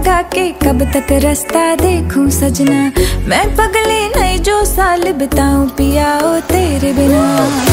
लगा के कब तक रास्ता देखूं सजना, मैं पगली नहीं जो साल बिताऊं पिया ओ तेरे बिना।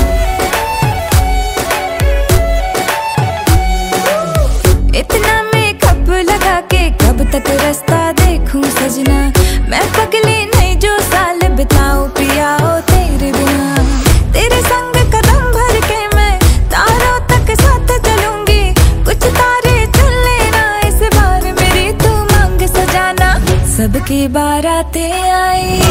इतना मेकअप लगा के कब तक रास्ता देखूं सजना, मैं पगली नहीं जो साल बिताऊं पिया ओ तेरे बिना। तेरे संग कदम भर के मैं तारों तक साथ चलूंगी, कुछ तारे चुन लेना इस बार मेरी तू मांग सजाना। सबकी बारातें आई,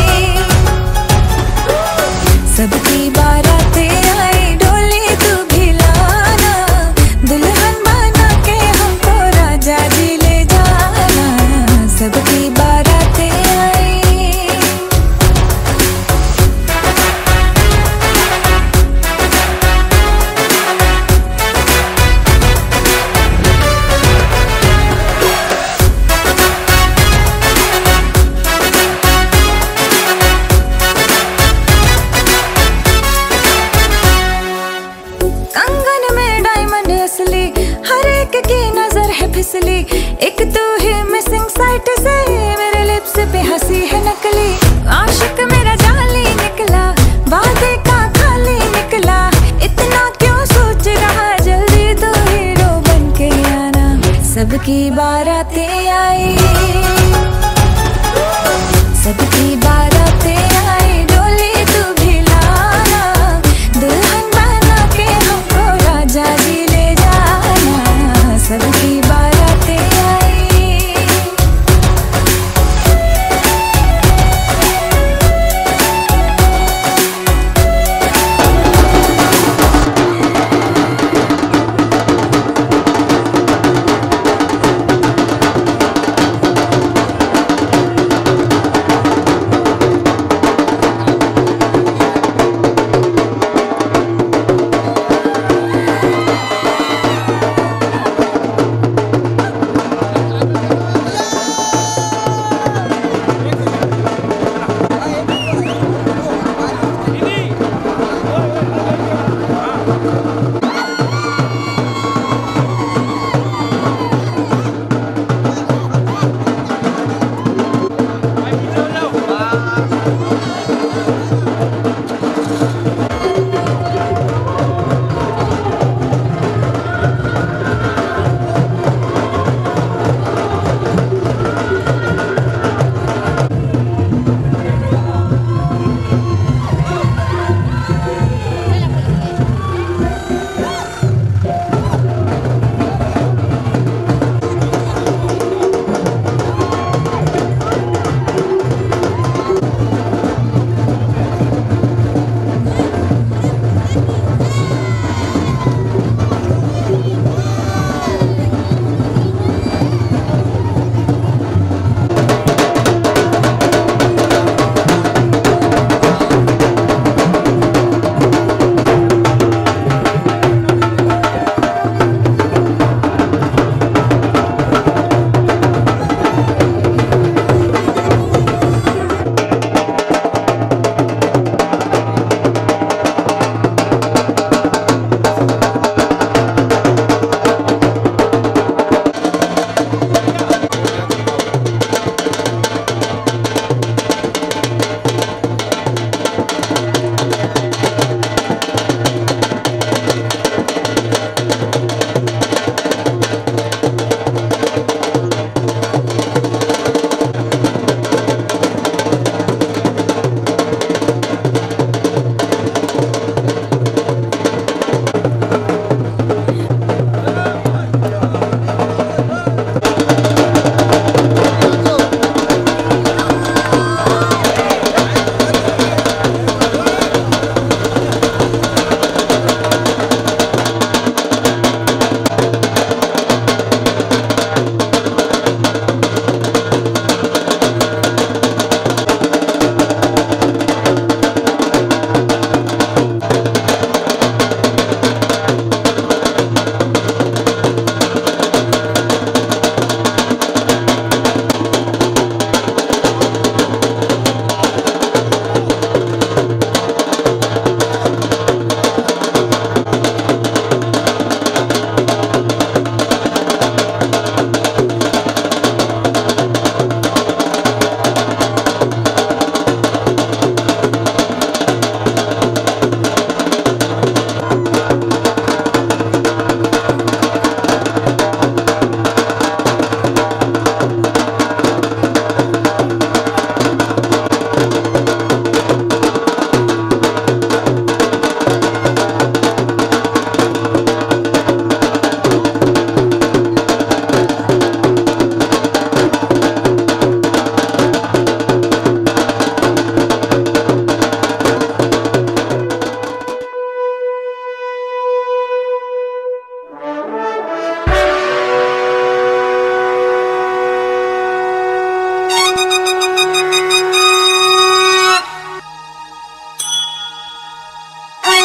सबकी बारातें आई, डोली तू भी लाना, दुल्हन बना के हमको राजा जी ले जाना। सबकी बारातें आई। कंगन में डायमंड असली, हर एक की नजर है फिसली, एक तू ही मिसिंग साइट से मेरे लिप्स पे हंसी है नकली। आशिक मेरा जाली निकला, वादे का खाली निकला, इतना क्यों सोच रहा, जल्दी तो हीरो बन के आना। सबकी बारातें आई, सबकी बारातें आई, डोली तू भी लाना, दुल्हन बना के हमको राजा जी ले जाना। सबकी बारातें आई।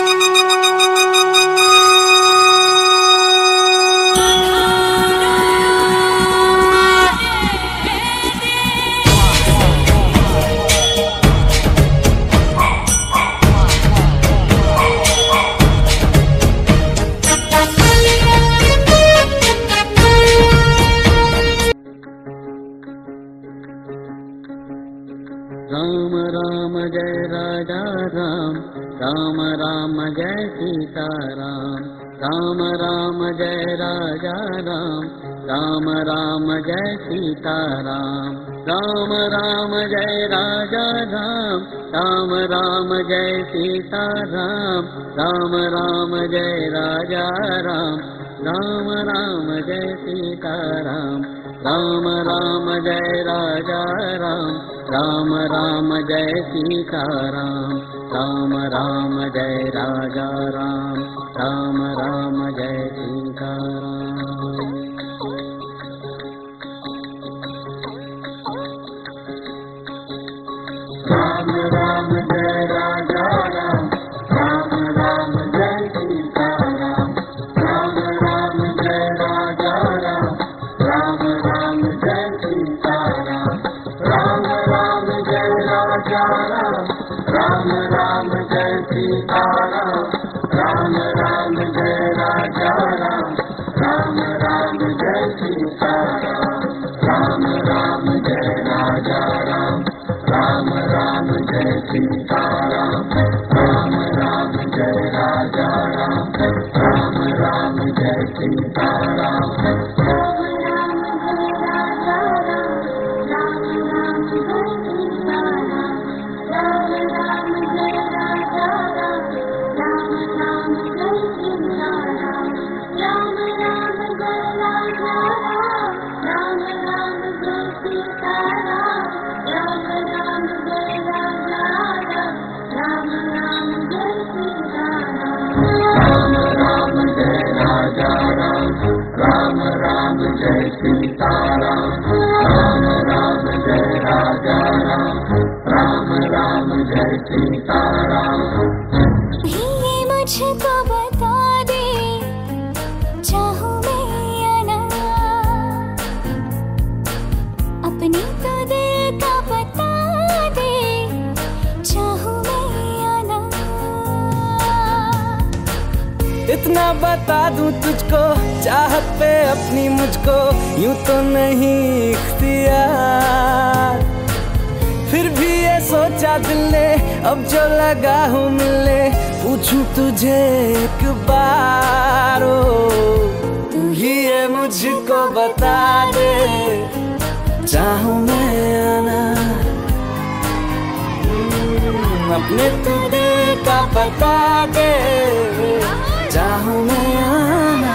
राम राम जय राजा राम, राम राम जय सीता राम, राम राम जय राजा राम, राम राम जय सीता राम, राम राम जय राजा राम, राम राम जय सीता राम, राम राम जय राजा राम, राम राम जय सीता राम, राम राम जय राजा राम, राम राम जय सीता राम, राम राम जय राजा राम, राम राम जय सीता राम। राम राम जय राजा राम, राम राम जय सीता राम, राम राम जय राजा राम, राम राम जय सीता राम, राम राम जय राजा राम, राम राम जय सीता राम, राम राम जय राजा राम, राम राम जय सीता राम, राम राम जय राजा राम, राम राम जय सीता राम, राम राम जय राजा राम, राम राम जय सीता राम। मुझको बता दे, चाहूं मैं या ना, अपनी तो दिल का बता दे, चाहूं मैं या ना। इतना बता दूं तुझको, चाहत पे अपनी मुझको यूं तो नहीं इख्तियार, फिर भी ये सोचा दिल ने अब जो लगा हूँ मिलने, पूछूं तुझे एक बार, तू ही ये मुझको बता दे, चाहूं मैं आना, अपने तू दिल का बता दे, चाहूं मैं आना।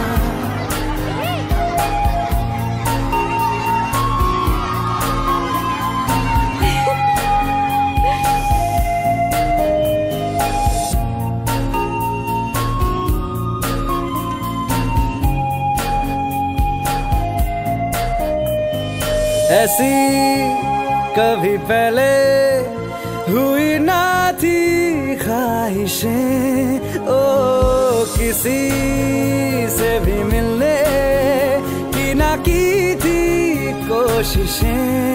ऐसी कभी पहले हुई ना थी ख्वाहिशें, ओ किसी से भी मिलने की ना की थी कोशिशें,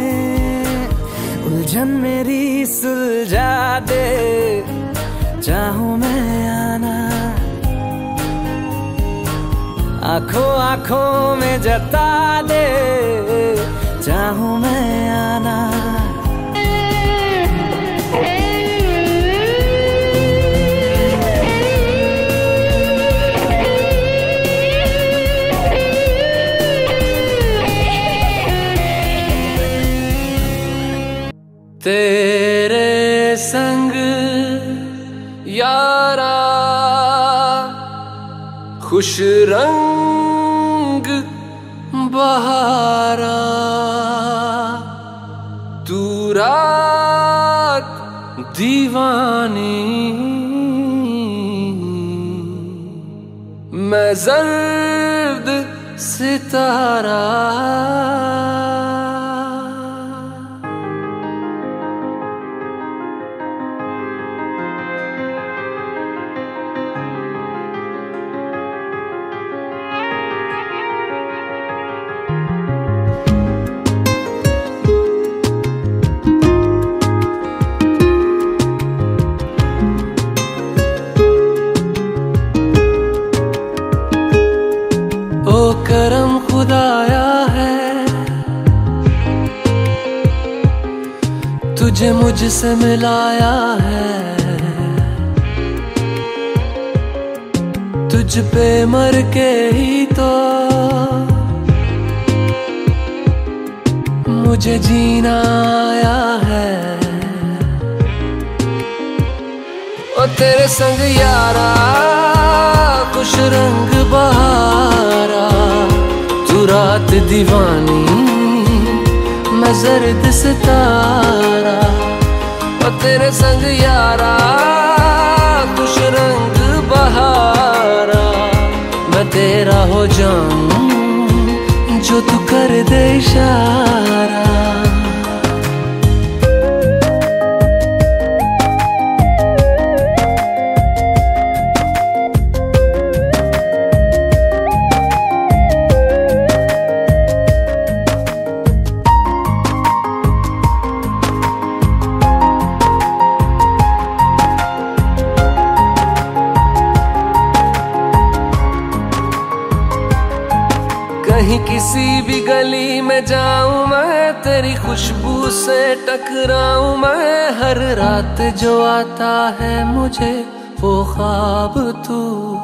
उलझन मेरी सुलझा दे, चाहूं मैं आना, आंखों आंखों में जता दे, चाहूं मैं आना। तेरे संग यारा खुश रंग बहारा, तू रात दीवानी, मैं जर्द सितारा। तुझसे मिलाया है, तुझ पे मर के ही तो मुझे जीना आया है। ओ तेरे संग यारा कुछ रंग बहारा, तू रात दीवानी मैं जर्द सितारा। ओ तेरे संग यारा कुछ रंग बहारा, मैं तेरा हो जाऊं जो तू कर दे इशारा। कहीं किसी भी गली में जाऊं मैं, तेरी खुशबू से टकराऊं मैं। हर रात जो आता है मुझे वो ख्वाब तू,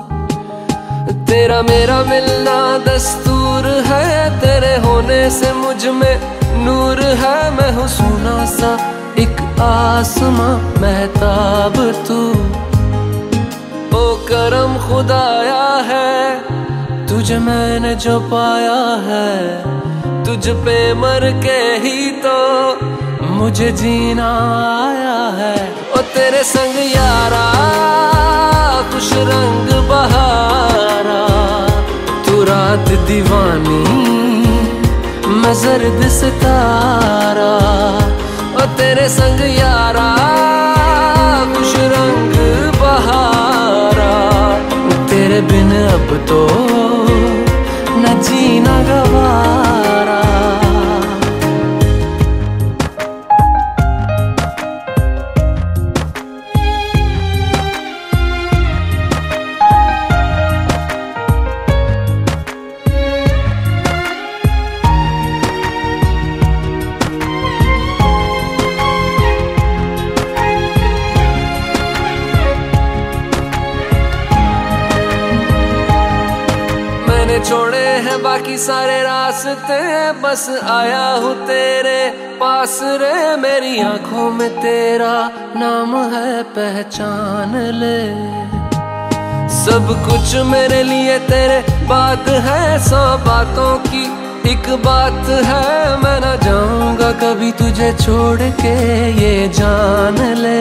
तेरा मेरा मिलना दस्तूर है। तेरे होने से मुझ में नूर है, मैं हूँ सोना सा एक आसमां महताब तू। ओ करम खुदाया है तुझे मैंने जो पाया है, तुझ पे मर के ही तो मुझे जीना आया है। ओ तेरे संग यारा कुछ रंग बहारा, तू रात दीवानी मैं जर्द सितारा। ओ तेरे संग यारा कुछ रंग बहारा, तेरे बिन अब तो न जीना गवारा। छोड़े हैं बाकी सारे रास्ते, बस आया हूँ तेरे पास रे। मेरी आंखों में तेरा नाम है पहचान ले, सब कुछ मेरे लिए तेरे बात है। 100 बातों की एक बात है, मैं ना जाऊंगा कभी तुझे छोड़ के ये जान ले।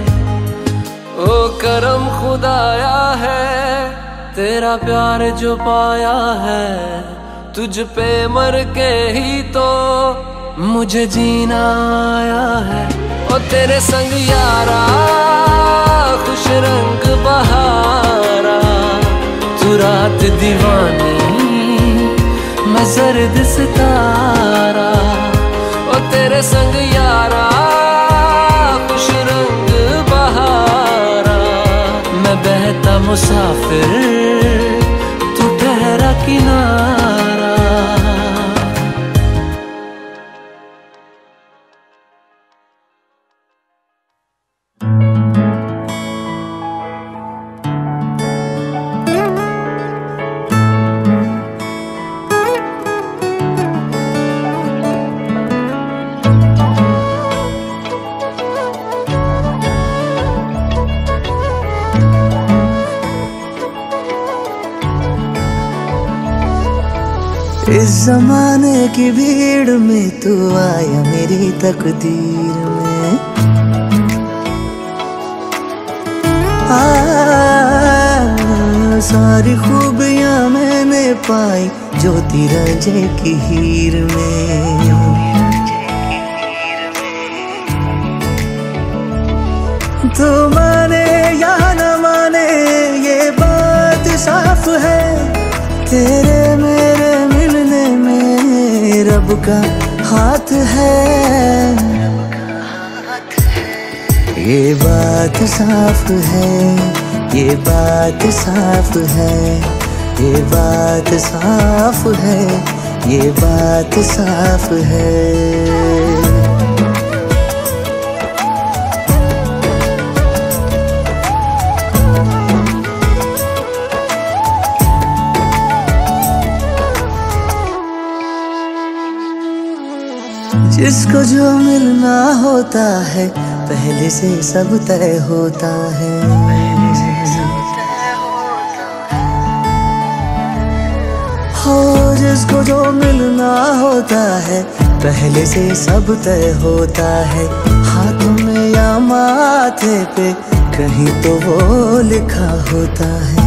ओ करम खुदाया है तेरा प्यार जो पाया है, तुझ पे मर के ही तो मुझे जीना आया है। ओ तेरे संग यारा खुश रंग बहारा, तू रात दीवानी मैं जर्द सितारा। ओ तेरे संग यारा खुश रंग बहारा, मैं बहता मुसाफिर तू ठहरा किनारा। इस जमाने की भीड़ में तू आया मेरी तकदीर में। सारी खूबियां मैंने पाई ज्योति रांझे की हीर में। तो माने या न माने ये बात साफ है, तेरे मेरे मिलने में रब का हाथ है। ये बात साफ है, ये बात साफ है, ये बात साफ है, ये बात साफ है। जिसको जो मिलना होता है पहले से सब तय होता है। हो जिसको जो मिलना होता है पहले से सब तय होता है। हाथों में या माथे पे कहीं तो वो लिखा होता है।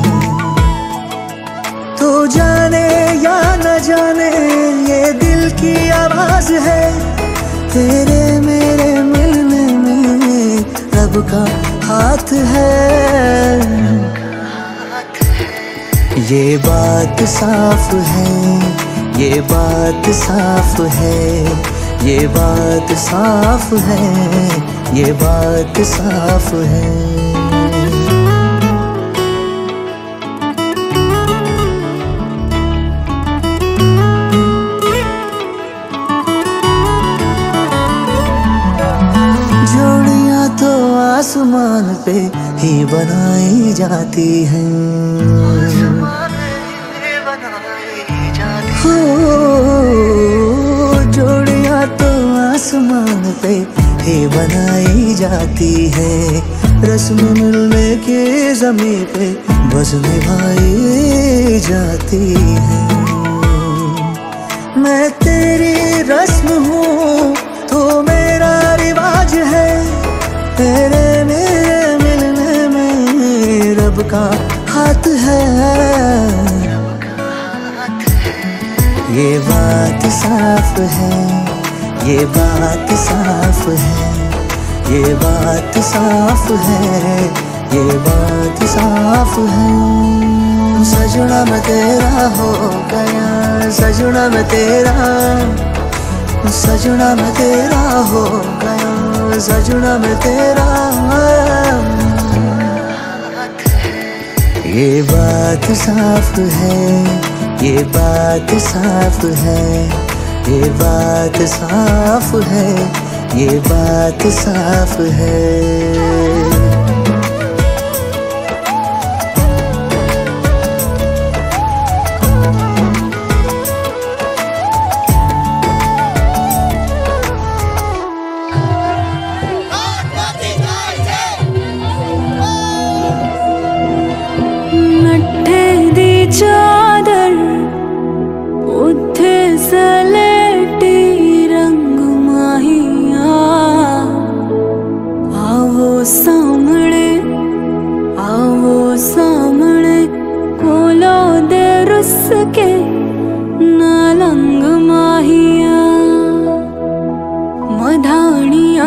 तो जाने या न जाने ये दिल की आवाज है, तेरे मेरे मिलने में रब का हाथ है। ये बात साफ है, ये बात साफ है, ये बात साफ है, ये बात साफ है। आसमान पे ही बनाई जाती हैं। हो जोड़ियां तो आसमान पे ही बनाई जाती है। रस्म मिलने की ज़मीं पे बस निभाई जाती है। मैं तेरी रस्म हूँ तो मेरा रिवाज है, तेरे मेरे मिलने में रब का हाथ है। ये बात साफ है, ये बात साफ है, ये बात साफ है, ये बात साफ है। सजना मैं तेरा हो गया, सजना मैं तेरा, सजना मैं तेरा हो गया, सजना मैं तेरा। ये बात साफ है, ये बात साफ है, ये बात साफ है, ये बात साफ है। चादर उठे सलेटी रंग माहिया, आवो सामने कोलो दे रुस के नालंग माहिया। मधानिया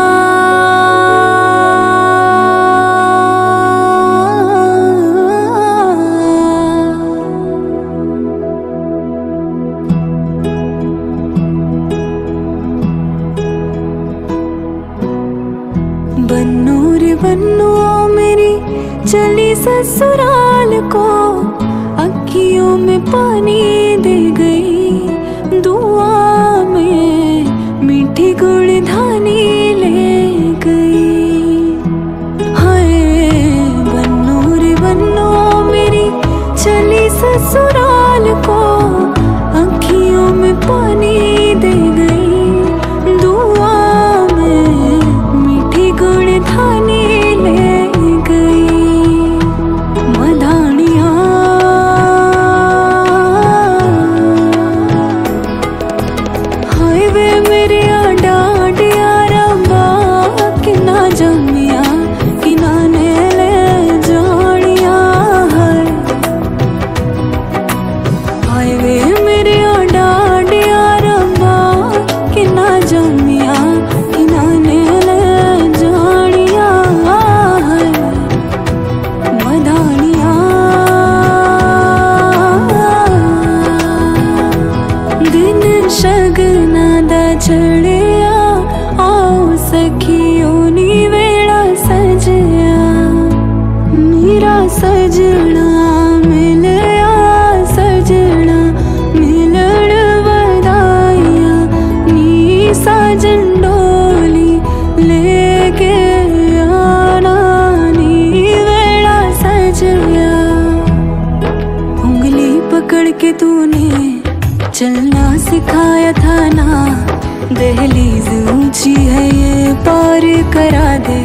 बन्नू मेरी चली ससुराल को, अखियों में पानी दे गई। दुआ में मीठी गुड़ धानी ले गई। हाय बन्नू मेरी चली ससुराल को, अखियों में पानी दे गई। दुआ में मीठी गुड़ धानी ले गई। मधानिया हाय वे मेरे डाडिया रबा कि ना जमिया कि ना ने ले जानिया। हाय वे मेरे डाडिया रबा कि ना जमिया कि ना ने ले जानिया। मधानिया दिन शगना दा चढ़िया, आओ सखियों नी वेड़ा सजया। मेरा सजना मिलया, सजना मिलण वधाइया। नी साजन डोली लेके आना, नी वेड़ा सजया। उंगली पकड़ के तूने चलना सिखाया था ना, दे दहलीज ऊंची है ये पार करा दे।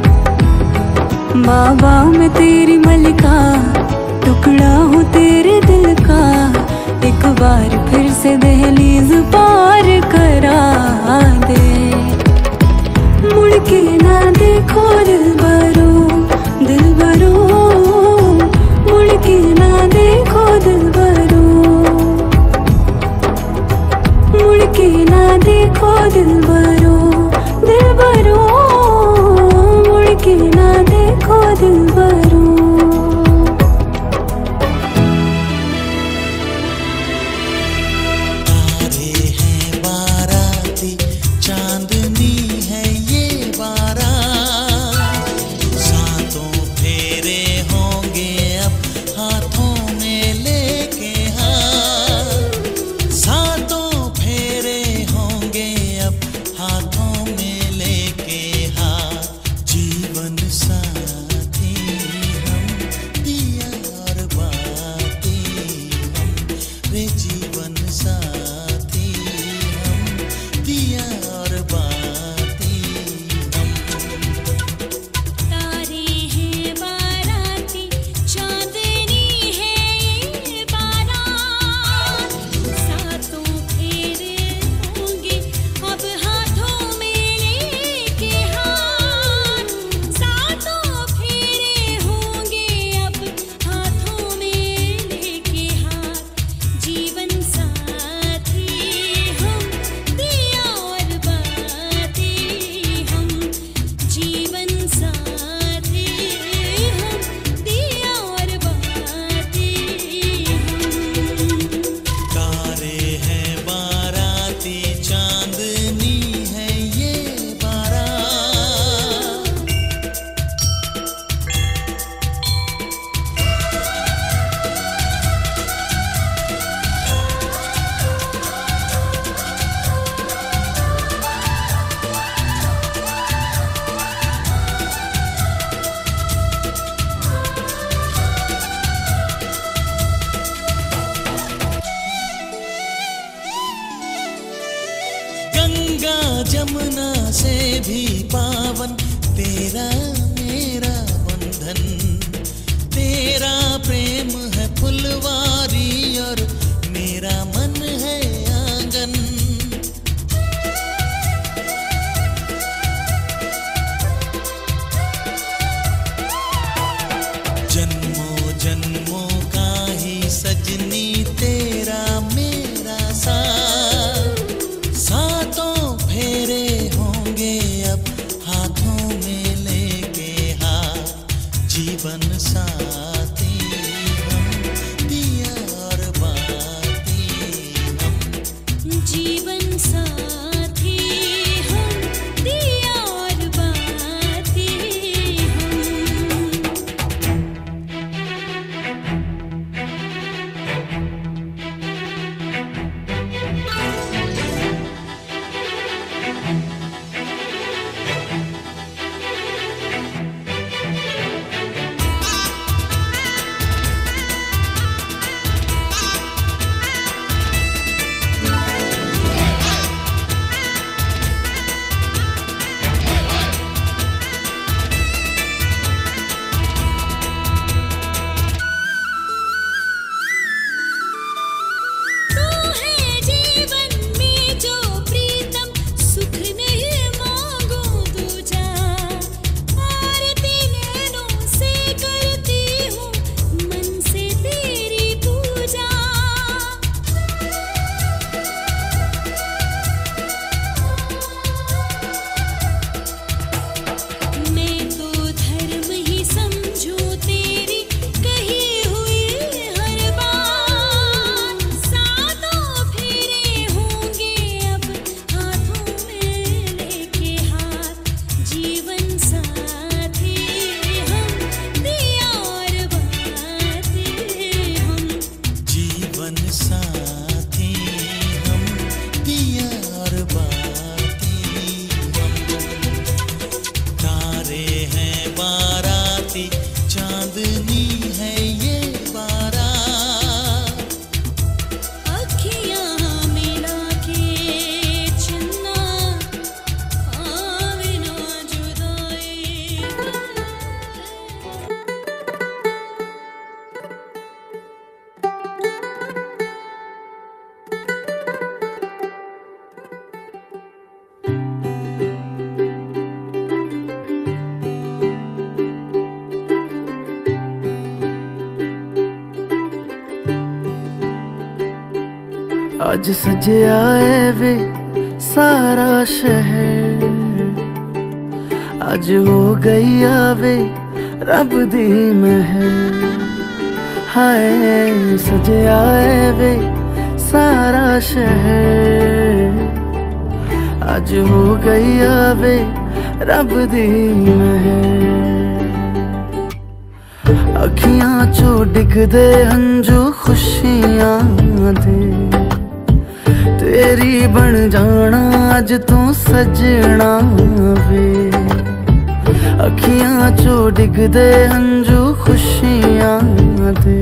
बाबा मैं तेरी मलिका, टुकड़ा हूँ तेरे दिल का, एक बार फिर से दहलीज पार करा दे। मुड़ के ना देखो दिलबरो, दिलबरो, मुड़ के ना देखो दिलबरो, मुड़ के ना देखो दिलबरो, दिलबरो, मुड़ के ना देखो दिलबरो। जमुना से भी पावन तेरा मेरा बंधन, तेरा प्रेम है फुलवारी और मेरा मन है आंगन। जन्मों जन्मों का ही सजनी तेरा मेरा साथ, सातों फेरे होंगे अब हाथों में लेके हाथ, जीवन साथी हम दिया और बाती हम, जीवन साथी हम दिया और बाती अज सजिया है वे सारा शहर, अज हो गई आवे रब दी महर। हाय सजिया है वे सारा शहर, अज हो गई आवे रब दी महर। अखियां चो डिगदे हंजू खुशियां दे, तेरी बन जाना अज तू सजना वे। अखियां चो डिगदे हंजू खुशियां दे,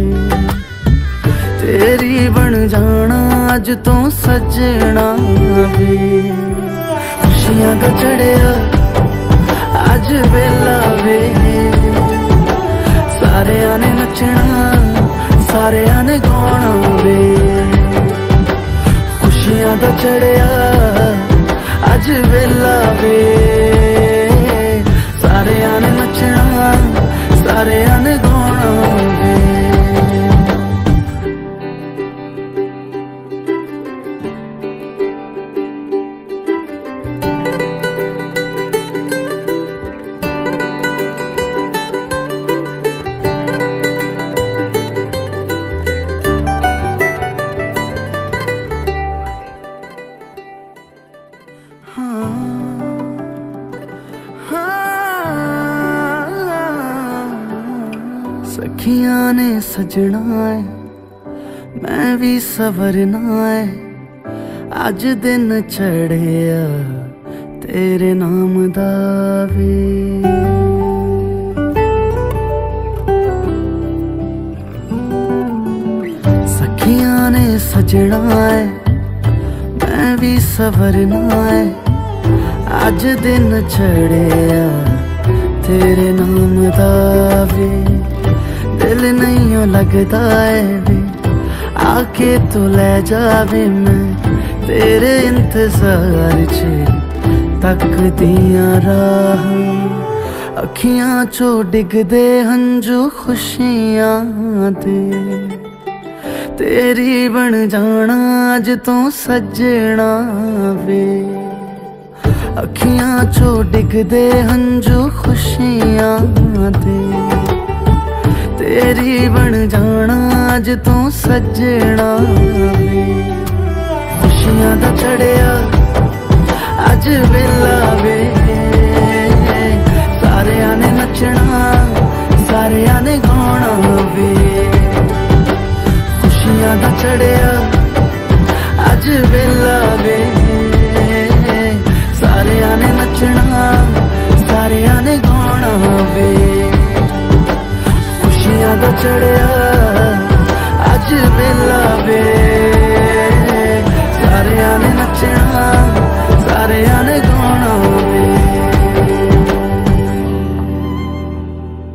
तेरी बन जाना अज तू सजना वे। खुशियां दा चढ़िया अज वेला वे, सारे आने नचना सारे आने गाना वे। खुशियां दा चढ़िया अज वेला वे, सारे आने नचना सारे आने गाना वे। सखियां ने सजना है मैं भी सवरना है, अज दिन चढ़िया तेरे नाम दा वे। सखियां ने सजना है मैं भी सवरना है, अज दिन चढ़िया तेरे नाम दा वे। दिल नहीं लगता है वे आके तू ले जावे, मैं तेरे इंतजार च तक दिया राह। अखियां चो डिगदे हंजू खुशियां दे, तेरी बन जाना अज तू सजना वे। अखियां चो डिगदे हंजू खुशियां दे, तेरी बन जाना अज तू सजना वे। खुशियां दा चढ़िया अज वेला वे, सारे आने नचना सारे आने गाना वे। खुशियां दा चढ़िया अज वेला वे, सारे आने नचना सारे आने गाना वे। खुशियां दा चढ़िया अज वेला वे, सारे आने नचना सारे आने गाना वे।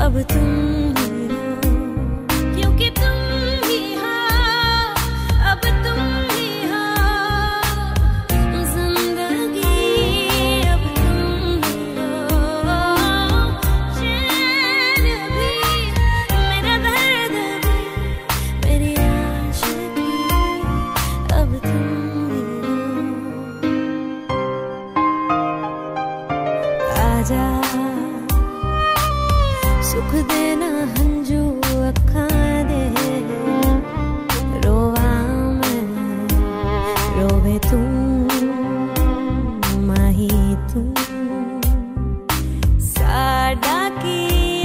अब तुम ही हो, क्योंकि तुम ही हो, अब तुम ही हो जिंदगी, अब तुम ही हो चैन भी, मेरा दर्द भी, मेरी आशिकी, अब तुम ही हो। आजा सुख देना हंजू अखां दे, रोवा मैं रोवे तू माही तू, साडा की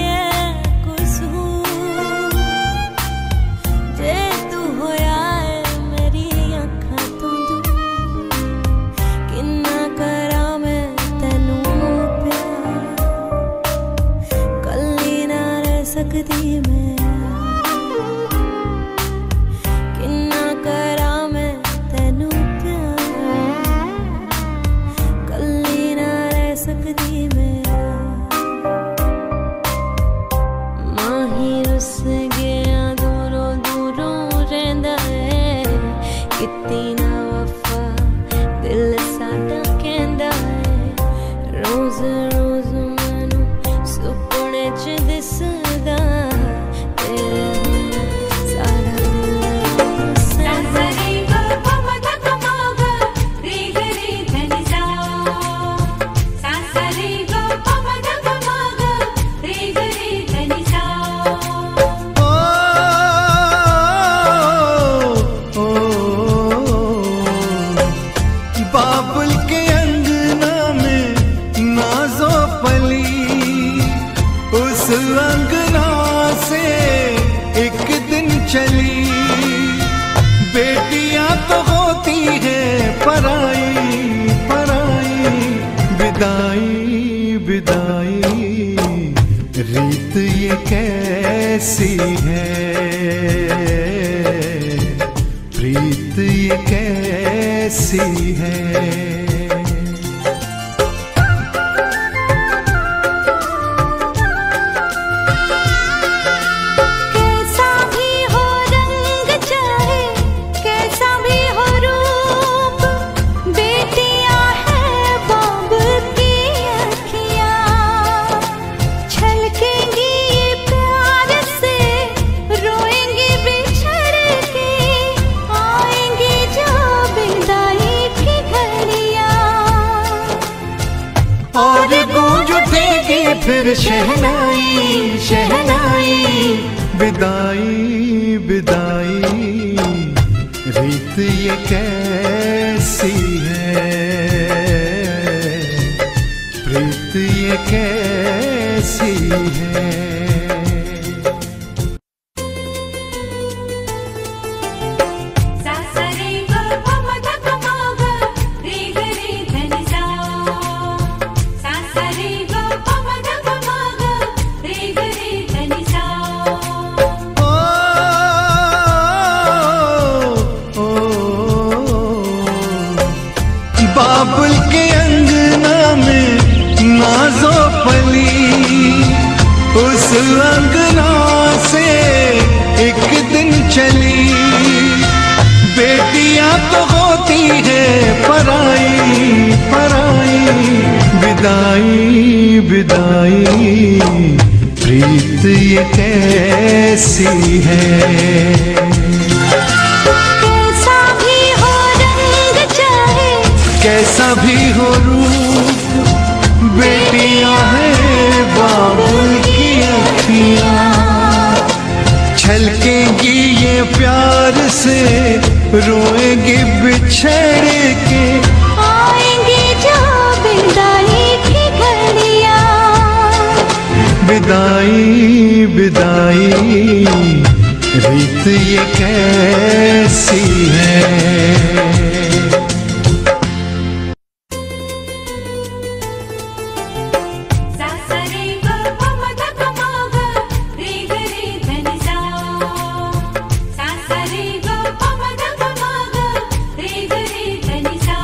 कसूर जे तू होया है मेरी अखां तो दूर, किन्ना करा मैं तेनू प्यार, कल्ली ना रह सकदी मैं, किन्ना करा मैं तेनू प्यार, कल्ली ना रह सकदी मैं। माही रुस गया दूरों दूरों रहंदा है, कितनी ना वफा दिल साडा कहंदा है, रोज रोज मैनू सुपने च दिसदा तेरे बिना साडा दिल सासरी गो पमद कमाग रे गरी धनी सा, सासरी गो पमद कमाग रे गरी धनी सा। बाबुल के अंगना में नाजो पली, उस अंगना से एक दिन चली, बेटियां तो होती है पराई पराई, विदाई विदाई, रीत ये कैसी है, प्रीत ये कैसी है। कैसा भी हो रंग चाहे, कैसा भी हो रूप, बेटियां हैं बाब की अखियां, छलकेंगी ये प्यार से, रोएंगी बिछड़ के, आएंगी जो विदाई की घड़ियां, और गूंज उठेगी फिर शहनाई शहनाई, विदाई विदाई, रीत ये कैसी है, प्रीत ये कैसी है। सासरी गो पमद कमाग रे गरी धनी सा, सासरी गो पमद कमाग रे गरी धनी सा। बाबुल के अंगना में नाजो पली, उस अंगना से एक दिन चली, बेटियां तो होती है पराई पराई, विदाई विदाई, प्रीत ये कैसी है। कैसा भी हो रंग चाहे, कैसा भी हो रूप, बेटियां हैं बाबुल की अखियां, छलकेंगी ये प्यार से, रोएंगी बिछड़ के, आएंगी जो विदाई की घड़ियां, विदाई विदाई, रीत ये कैसी है। सासरी गो पमद कमाग रे गरी धनी सा, सासरी गो पमद कमाग रे गरी धनी सा।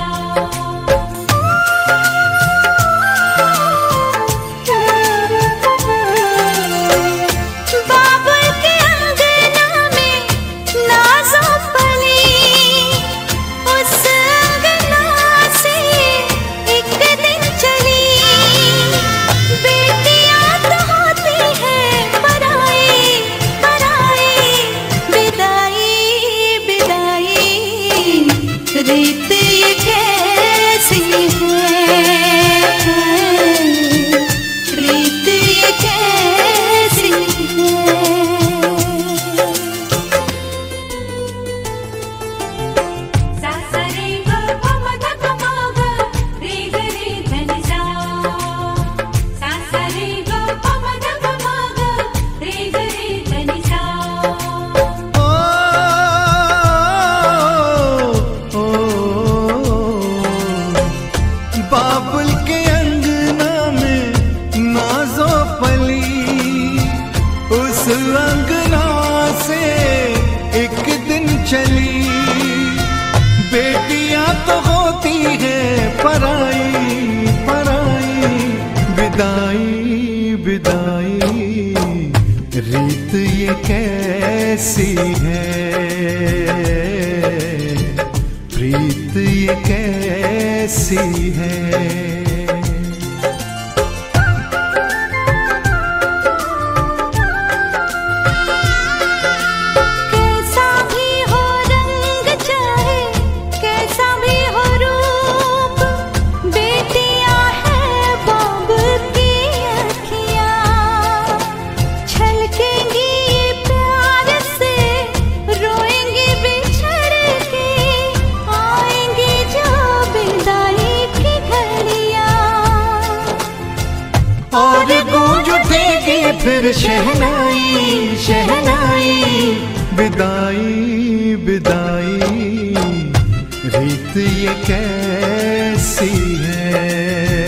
अंगना से एक दिन चली, बेटियां तो होती है पराई पराई, विदाई विदाई रीत ये कैसी है, प्रीत ये कैसी है। फिर शहनाई शहनाई, विदाई विदाई रीत ये कैसी है।